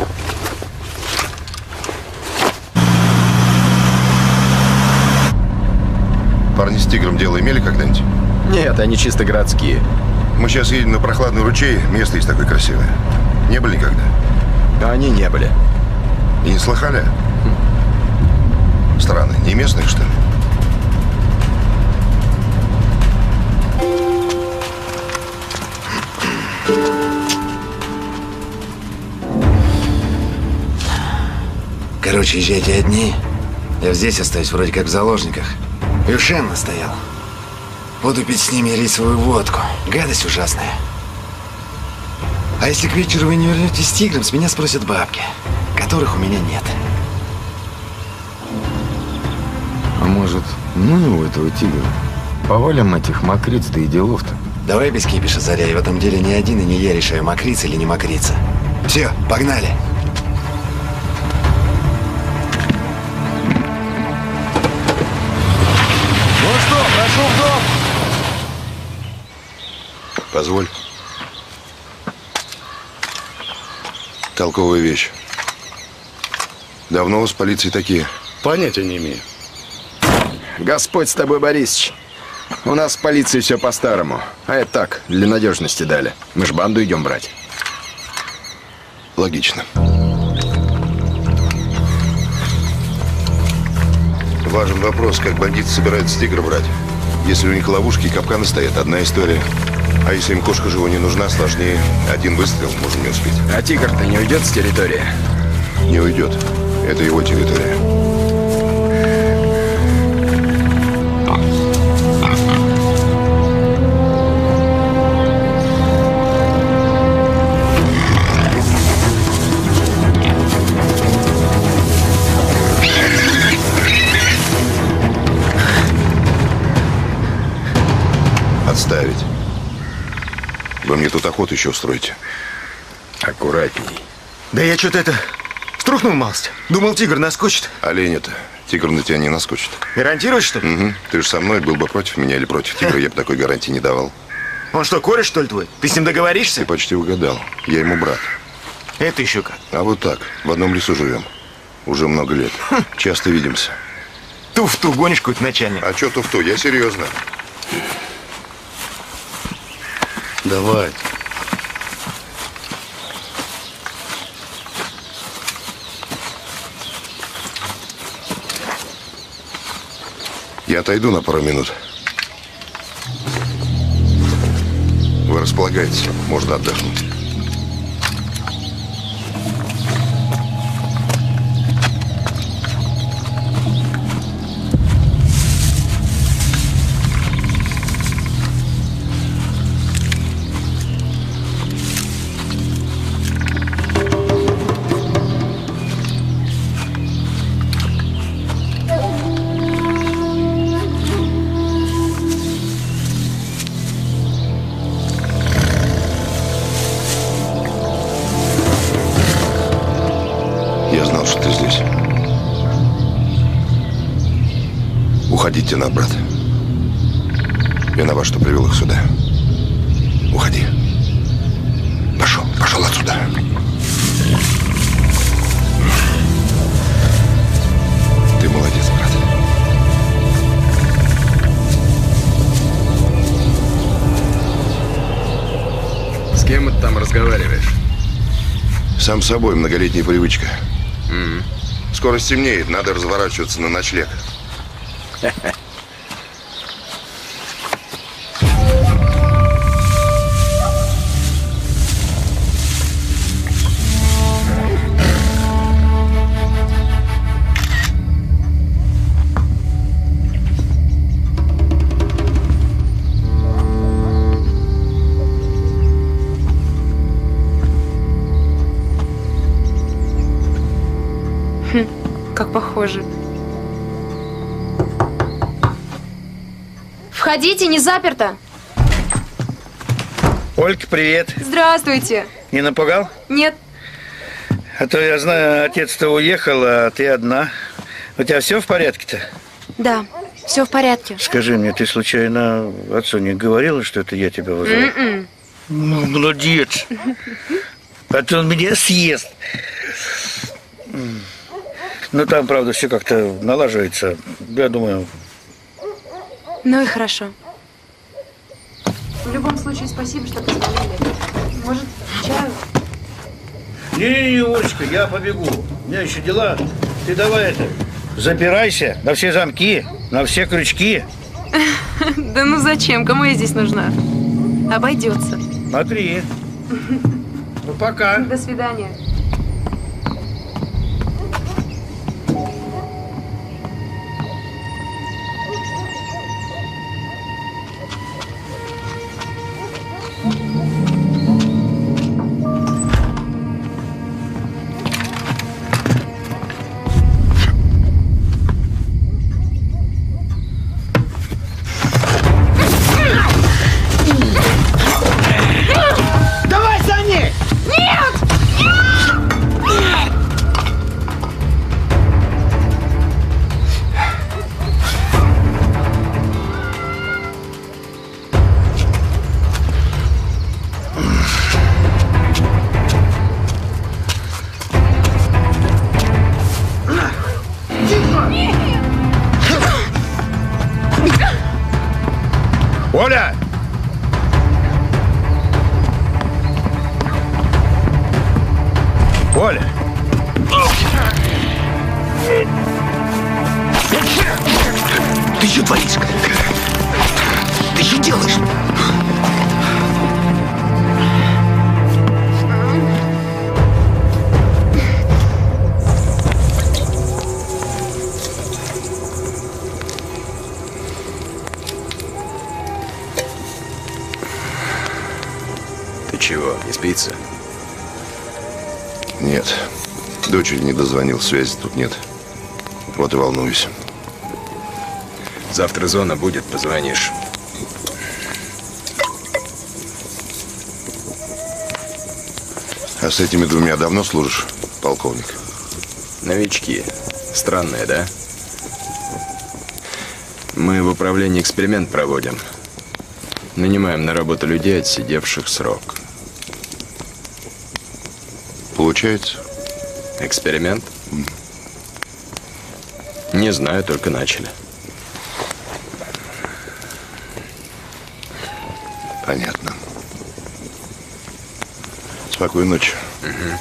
Парни с тигром дело имели когда-нибудь?
Нет, они чисто городские.
Мы сейчас едем на прохладный ручей. Место есть такое красивое. Не были никогда?
Они не были.
И не слыхали? Странно, не местные, что ли?
Короче, езжайте одни. Я здесь остаюсь вроде как в заложниках. Юшен настоял. Буду пить с ними рисовую водку. Гадость ужасная. А если к вечеру вы не вернетесь с тигром, с меня спросят бабки, которых у меня нет.
А может, ну его этого тигра? Повалим этих мокриц, да и делов-то.
Давай без кипиша, Заря, и в этом деле ни один и не я решаю, мокриться или не мокриться. Все, погнали. Ну что, прошу в дом.
Позволь. Толковая вещь. Давно у вас полиции такие?
Понятия не имею.
Господь с тобой, Борисыч. У нас в полиции все по-старому. А это так, для надежности дали. Мы ж банду идем брать.
Логично. Важен вопрос, как бандиты собираются тигра брать. Если у них ловушки и капканы стоят, одна история. А если им кошка живо не нужна, сложнее. Один выстрел можем не успеть.
А тигр-то не уйдет с территории?
Не уйдет. Это его территория. Отставить. Вы мне тут охоту еще устроите.
Аккуратней.
Да я что-то это... струхнул малость. Думал, тигр наскочит.
Олень-то. Тигр на тебя не наскочит.
Гарантируешь, что ли?
Угу. Ты же со мной был бы против меня или против тигра, я бы такой гарантии не давал.
Он что, кореш, что ли, твой? Ты с ним договоришься?
Ты почти угадал. Я ему брат.
Это еще как?
А вот так. В одном лесу живем. Уже много лет. Часто видимся.
Туфту гонишь какой-то начальник.
А что туфту? Я серьезно. Давай. Я отойду на пару минут. Вы располагаетесь, можно отдохнуть. Уходите на, брат. Виноват, что привел их сюда. Уходи. Пошел, пошел отсюда. Ты молодец, брат.
С кем ты там разговариваешь?
Сам с собой, многолетняя привычка.
Mm-hmm.
Скоро стемнеет, надо разворачиваться на ночлег.
Хм, как похоже. Входите, не заперто.
Ольга, привет.
Здравствуйте.
Не напугал?
Нет.
А то я знаю, отец-то уехал, а ты одна. У тебя все в порядке-то?
Да, все в порядке.
Скажи мне, ты случайно отцу не говорила, что это я тебя вызвал?
Mm-mm.
Ну, молодец. А то он меня съест. Ну, там, правда, все как-то налаживается. Я думаю...
Ну и хорошо. В любом случае, спасибо, что позвонили. Может, чаю?
Не-не-не, Олечка, я побегу. У меня еще дела. Ты давай это, запирайся на все замки, на все крючки.
Да ну зачем? Кому я здесь нужна? Обойдется.
Смотри. Ну, пока.
До свидания.
Давай за ней!
Нет!
Оля! Оля!
Ты что творишь? Ты что делаешь?
Ты чего, не спится?
Нет. Дочери не дозвонил, связи тут нет. Вот и волнуюсь.
Завтра зона будет, позвонишь.
А с этими двумя давно служишь, полковник?
Новички. Странные, да? Мы в управлении эксперимент проводим. Нанимаем на работу людей, отсидевших срок.
Получается?
Эксперимент? Не знаю, только начали.
Понятно. Спокойной ночи.
Угу.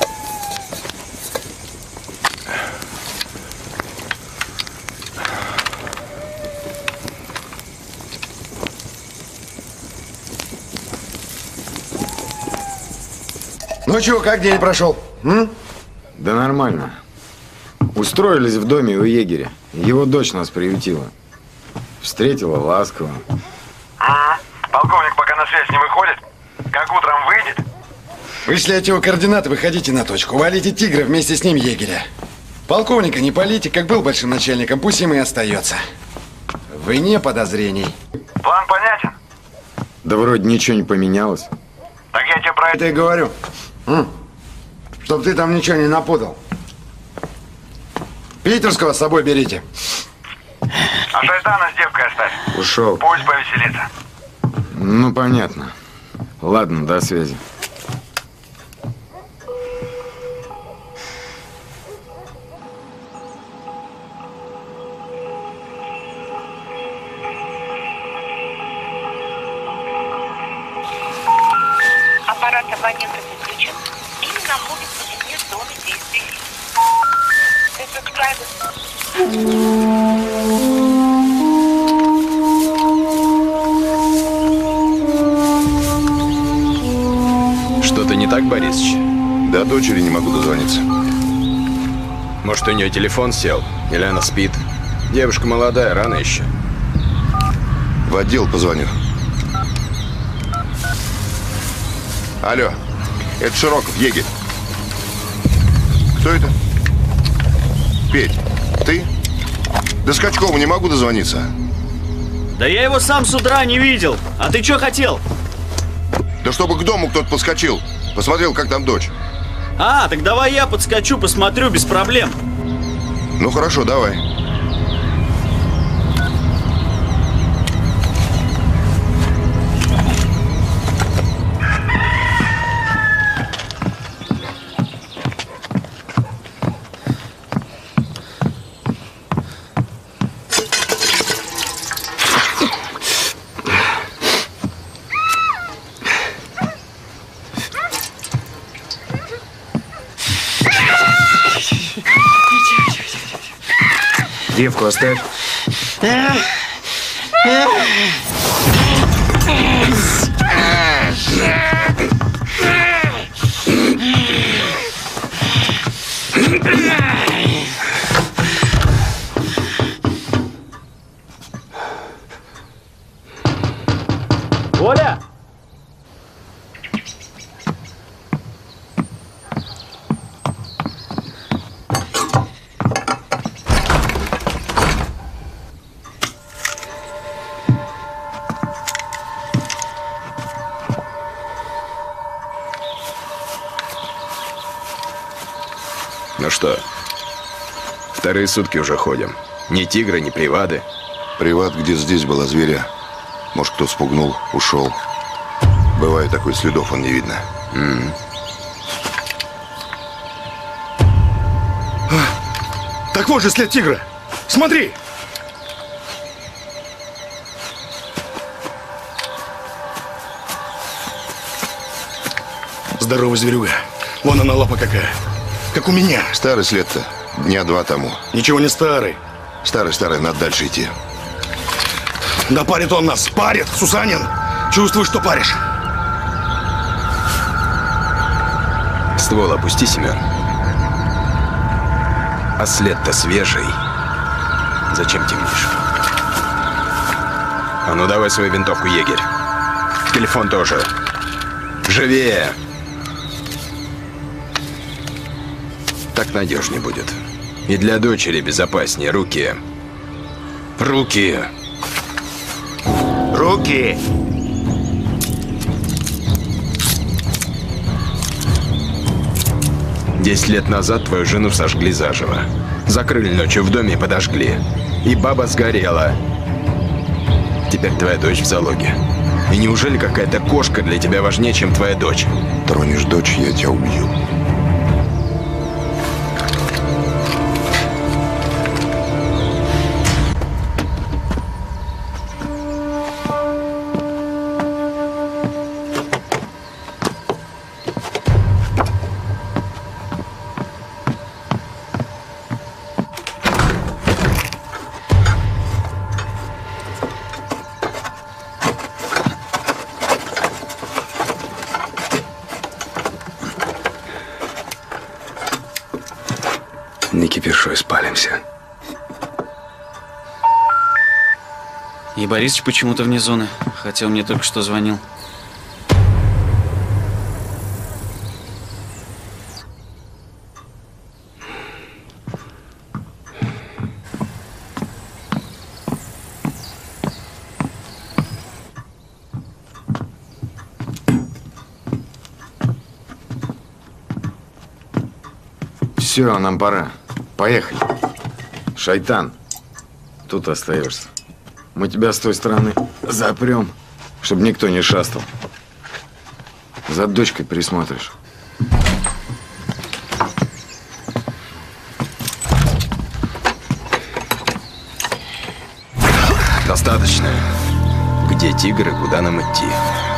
Ну чего, как день прошел? М? Да нормально. Устроились в доме у егеря. Его дочь нас приютила. Встретила ласково.
А, полковник пока на связь не выходит. Как утром выйдет?
Вышлите его координаты, выходите на точку. Валите тигра, вместе с ним егеря. Полковника не полите, как был большим начальником, пусть им и остается. Вне подозрений.
План понятен?
Да вроде ничего не поменялось.
Так я тебе про
Это и говорю. М? Чтоб ты там ничего не напутал. Питерского с собой берите.
А шайтана с девкой оставь.
Ушел.
Пусть повеселится.
Ну, понятно. Ладно, до связи.
Аппарат абонента подключен и находится вне зоны действия.
Что-то не так, Борисыч?
До дочери не могу дозвониться.
Может, у нее телефон сел? Или она спит? Девушка молодая, рано еще.
В отдел позвоню. Алло, это Широков, егерь. Кто это? Петь, ты? Да Скачкову не могу дозвониться.
Да я его сам с утра не видел. А ты что хотел?
Да чтобы к дому кто-то подскочил. Посмотрел, как там дочь.
А, так давай я подскочу, посмотрю, без проблем.
Ну хорошо, давай.
Девку оставь.
Оля!
Ну что, вторые сутки уже ходим. Ни тигра, ни привады.
Приват где здесь была зверя. Может, кто спугнул, ушел. Бывает такой, следов он не видно.
Mm.
Так вот же след тигра. Смотри!
Здоровый зверюга. Вон она лапа какая. Как у меня.
Старый след-то. Дня два тому.
Ничего не старый.
Старый, старый, надо дальше идти.
Да парит он нас. Парит, Сусанин. Чувствую, что паришь.
Ствол опусти, Семен. А след-то свежий. Зачем темнишь? А ну давай свою винтовку, егерь. Телефон тоже. Живее! Так надежнее будет. И для дочери безопаснее. Руки. Руки.
Руки!
Десять лет назад твою жену сожгли заживо. Закрыли ночью в доме и подожгли. И баба сгорела. Теперь твоя дочь в залоге. И неужели какая-то кошка для тебя важнее, чем твоя дочь?
Тронешь дочь, я тебя убью.
Не кипишуй, спалимся.
И Борисыч почему-то вне зоны, хотя он мне только что звонил.
Все, нам пора. Поехали. Шайтан, тут остаешься. Мы тебя с той стороны запрем, чтобы никто не шастал. За дочкой присмотришь.
Достаточно. Где тигры, куда нам идти?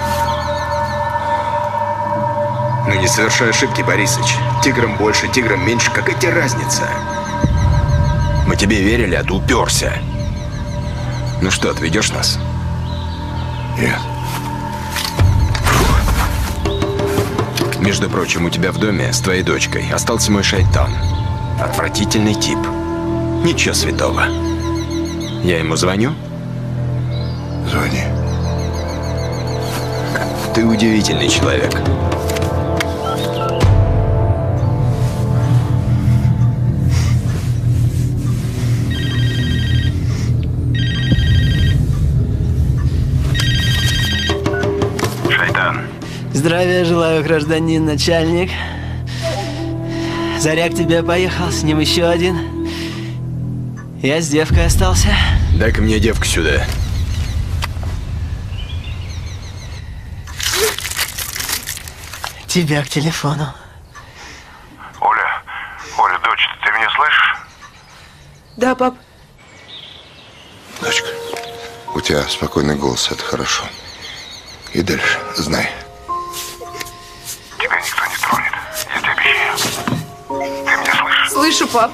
Ну не совершай ошибки, Борисыч. Тиграм больше, тиграм меньше. Какая тебе разница? Мы тебе верили, а ты уперся. Ну что, отведешь нас?
Нет.
Фух. Между прочим, у тебя в доме с твоей дочкой остался мой шайтан. Отвратительный тип. Ничего святого. Я ему звоню?
Звони.
Ты удивительный человек.
Здравия желаю, гражданин начальник. Заря к тебе поехал, с ним еще один. Я с девкой остался.
Дай-ка мне девку сюда.
Тебя к телефону.
Оля, Оля, дочь, ты меня слышишь?
Да, пап.
Дочка, у тебя спокойный голос, это хорошо. И дальше знай.
Тебя никто не тронет, я тебе обещаю. Ты меня слышишь?
Слышу, пап.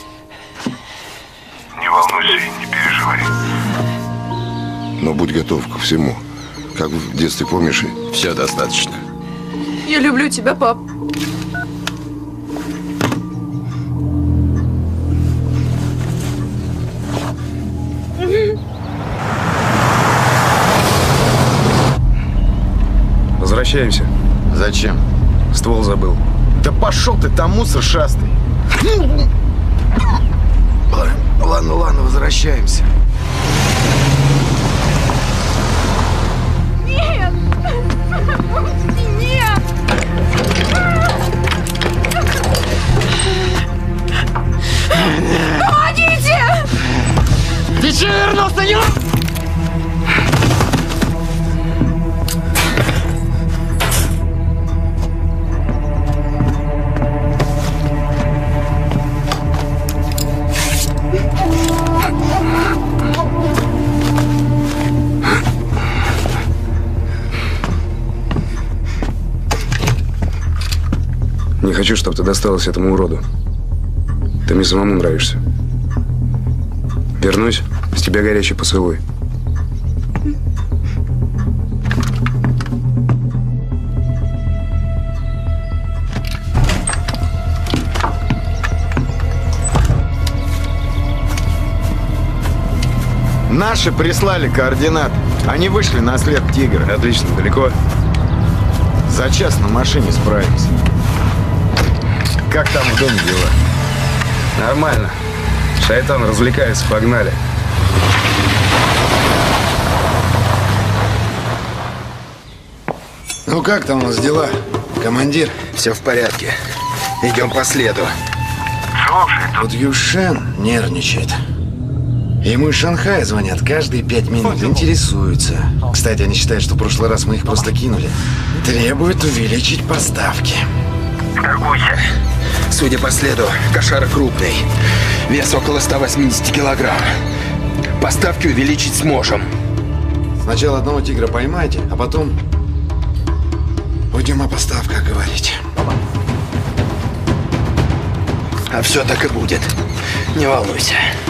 Не волнуйся и не переживай.
Но будь готов ко всему. Как в детстве, помнишь?
Все достаточно.
Я люблю тебя, пап.
Возвращаемся. Зачем? Ствол забыл. Да пошел ты там, мусор шастый. Ладно, ладно, возвращаемся.
Нет! Нет! Помогите!
Ты че вернулся, не?
хочу, чтобы ты досталась этому уроду. Ты мне самому нравишься. Вернусь, с тебя горячий поцелуй.
Наши прислали координаты. Они вышли на след тигра.
Отлично, далеко?
За час на машине справимся. Как там в доме дела?
Нормально. Шайтан развлекается, погнали.
Ну как там у нас дела, командир?
Все в порядке. Идем по следу.
Слушай,
тут Юшен нервничает. Ему из Шанхая звонят каждые пять минут, интересуются. Кстати, они считают, что в прошлый раз мы их просто кинули. Требуют увеличить поставки.
торгуйся.
Судя по следу, кошара крупный. Вес около ста восьмидесяти килограмм. Поставки увеличить сможем.
Сначала одного тигра поймайте, а потом будем о поставках говорить.
А все так и будет. Не волнуйся.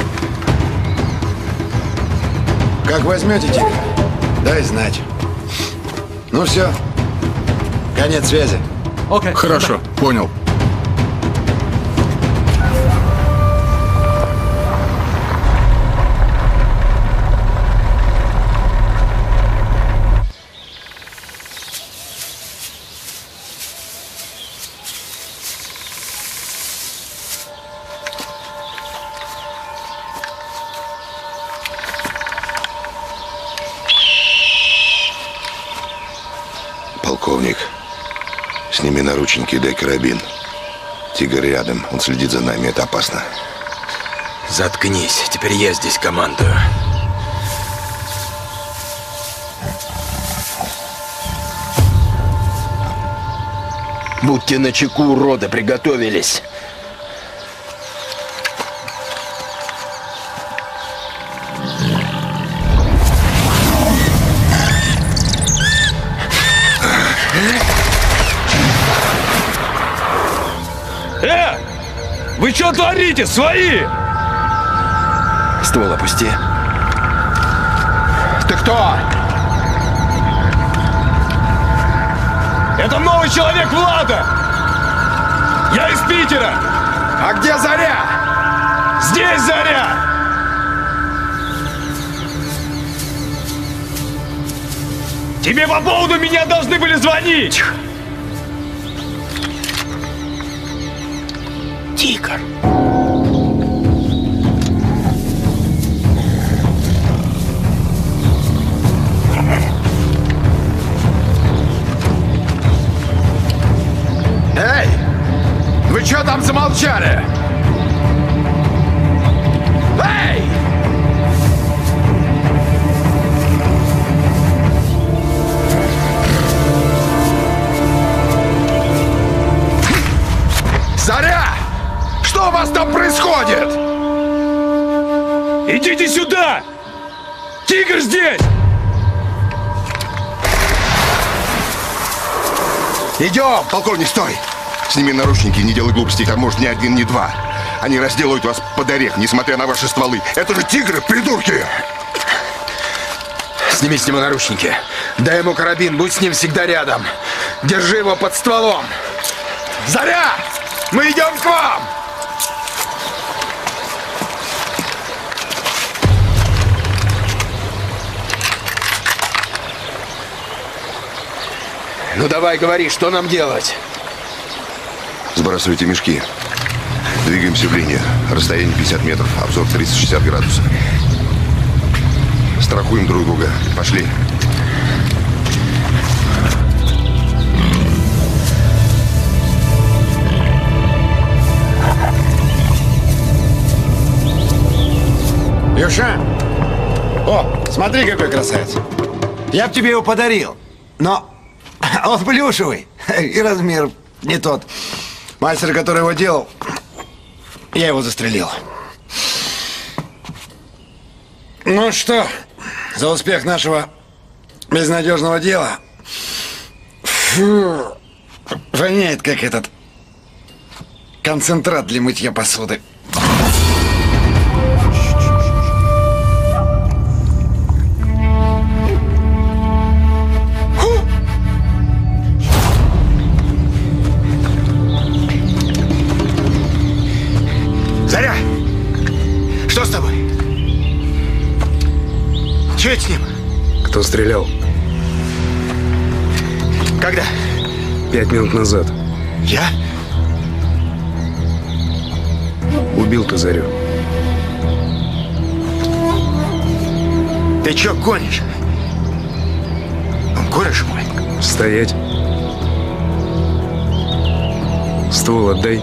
Как возьмете тигра, дай знать. Ну все, конец связи.
Окей. Хорошо, понял.
Полковник, сними наручники и дай карабин. Тигр рядом, он следит за нами, это опасно.
Заткнись, теперь я здесь командую. Будьте начеку, уроды, приготовились.
Э! Вы что творите, свои?
Ствол опусти. Ты кто?
Это новый человек Влада! Я из Питера!
А где Заря?
Здесь Заря! Тебе по поводу меня должны были звонить!
Тигр.
Эй! Вы что там замолчали? Эй! Заря! Что у вас там происходит?
Идите сюда! Тигр здесь!
Идем! Полковник, стой! Сними наручники и не делай глупостей, там может ни один, ни два. Они разделают вас под орех, несмотря на ваши стволы. Это же тигры, придурки!
Сними с него наручники. Дай ему карабин, будь с ним всегда рядом. Держи его под стволом.
Заря! Мы идем к вам!
Ну давай, говори, что нам делать?
Сбрасывайте мешки. Двигаемся в линию. Расстояние пятьдесят метров, обзор триста-шестьдесят градусов. Страхуем друг друга. Пошли.
Юша! О, смотри, какой красавец! Я б тебе его подарил, но он плюшевый и размер не тот. Мастер, который его делал, я его застрелил. Ну что, за успех нашего безнадежного дела. Фу, воняет, как этот концентрат для мытья посуды.
Заря! Что с тобой? Че это с ним?
Кто стрелял?
Когда?
Пять минут назад.
Я?
Убил ты Зарю.
Ты че гонишь? Он кореш мой.
Стоять. Ствол отдай.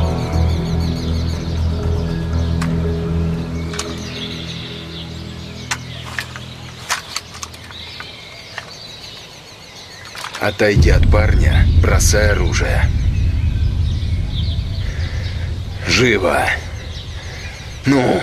Отойди от парня, бросай оружие. Живо. Ну.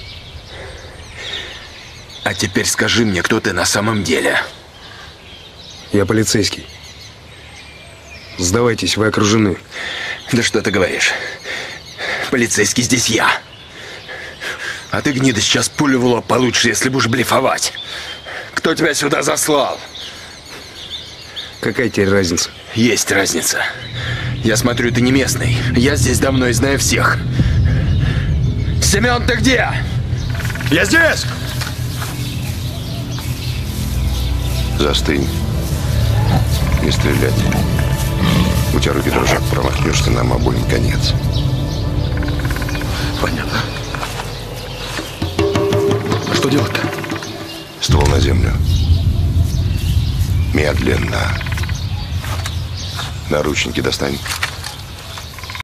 А теперь скажи мне, кто ты на самом деле.
Я полицейский. Сдавайтесь, вы окружены.
Да что ты говоришь? Полицейский здесь я. А ты, гнида, сейчас пулю в лоб получишь, если будешь блефовать. Кто тебя сюда заслал?
Какая теперь разница?
Есть разница. Я смотрю, ты не местный. Я здесь давно и знаю всех. Семен, ты где?
Я здесь! Застынь. Не стрелять. У тебя руки дрожат, промахнешься, нам обоим конец.
Понятно. А что делать-то?
Ствол на землю. Медленно. Наручники достань.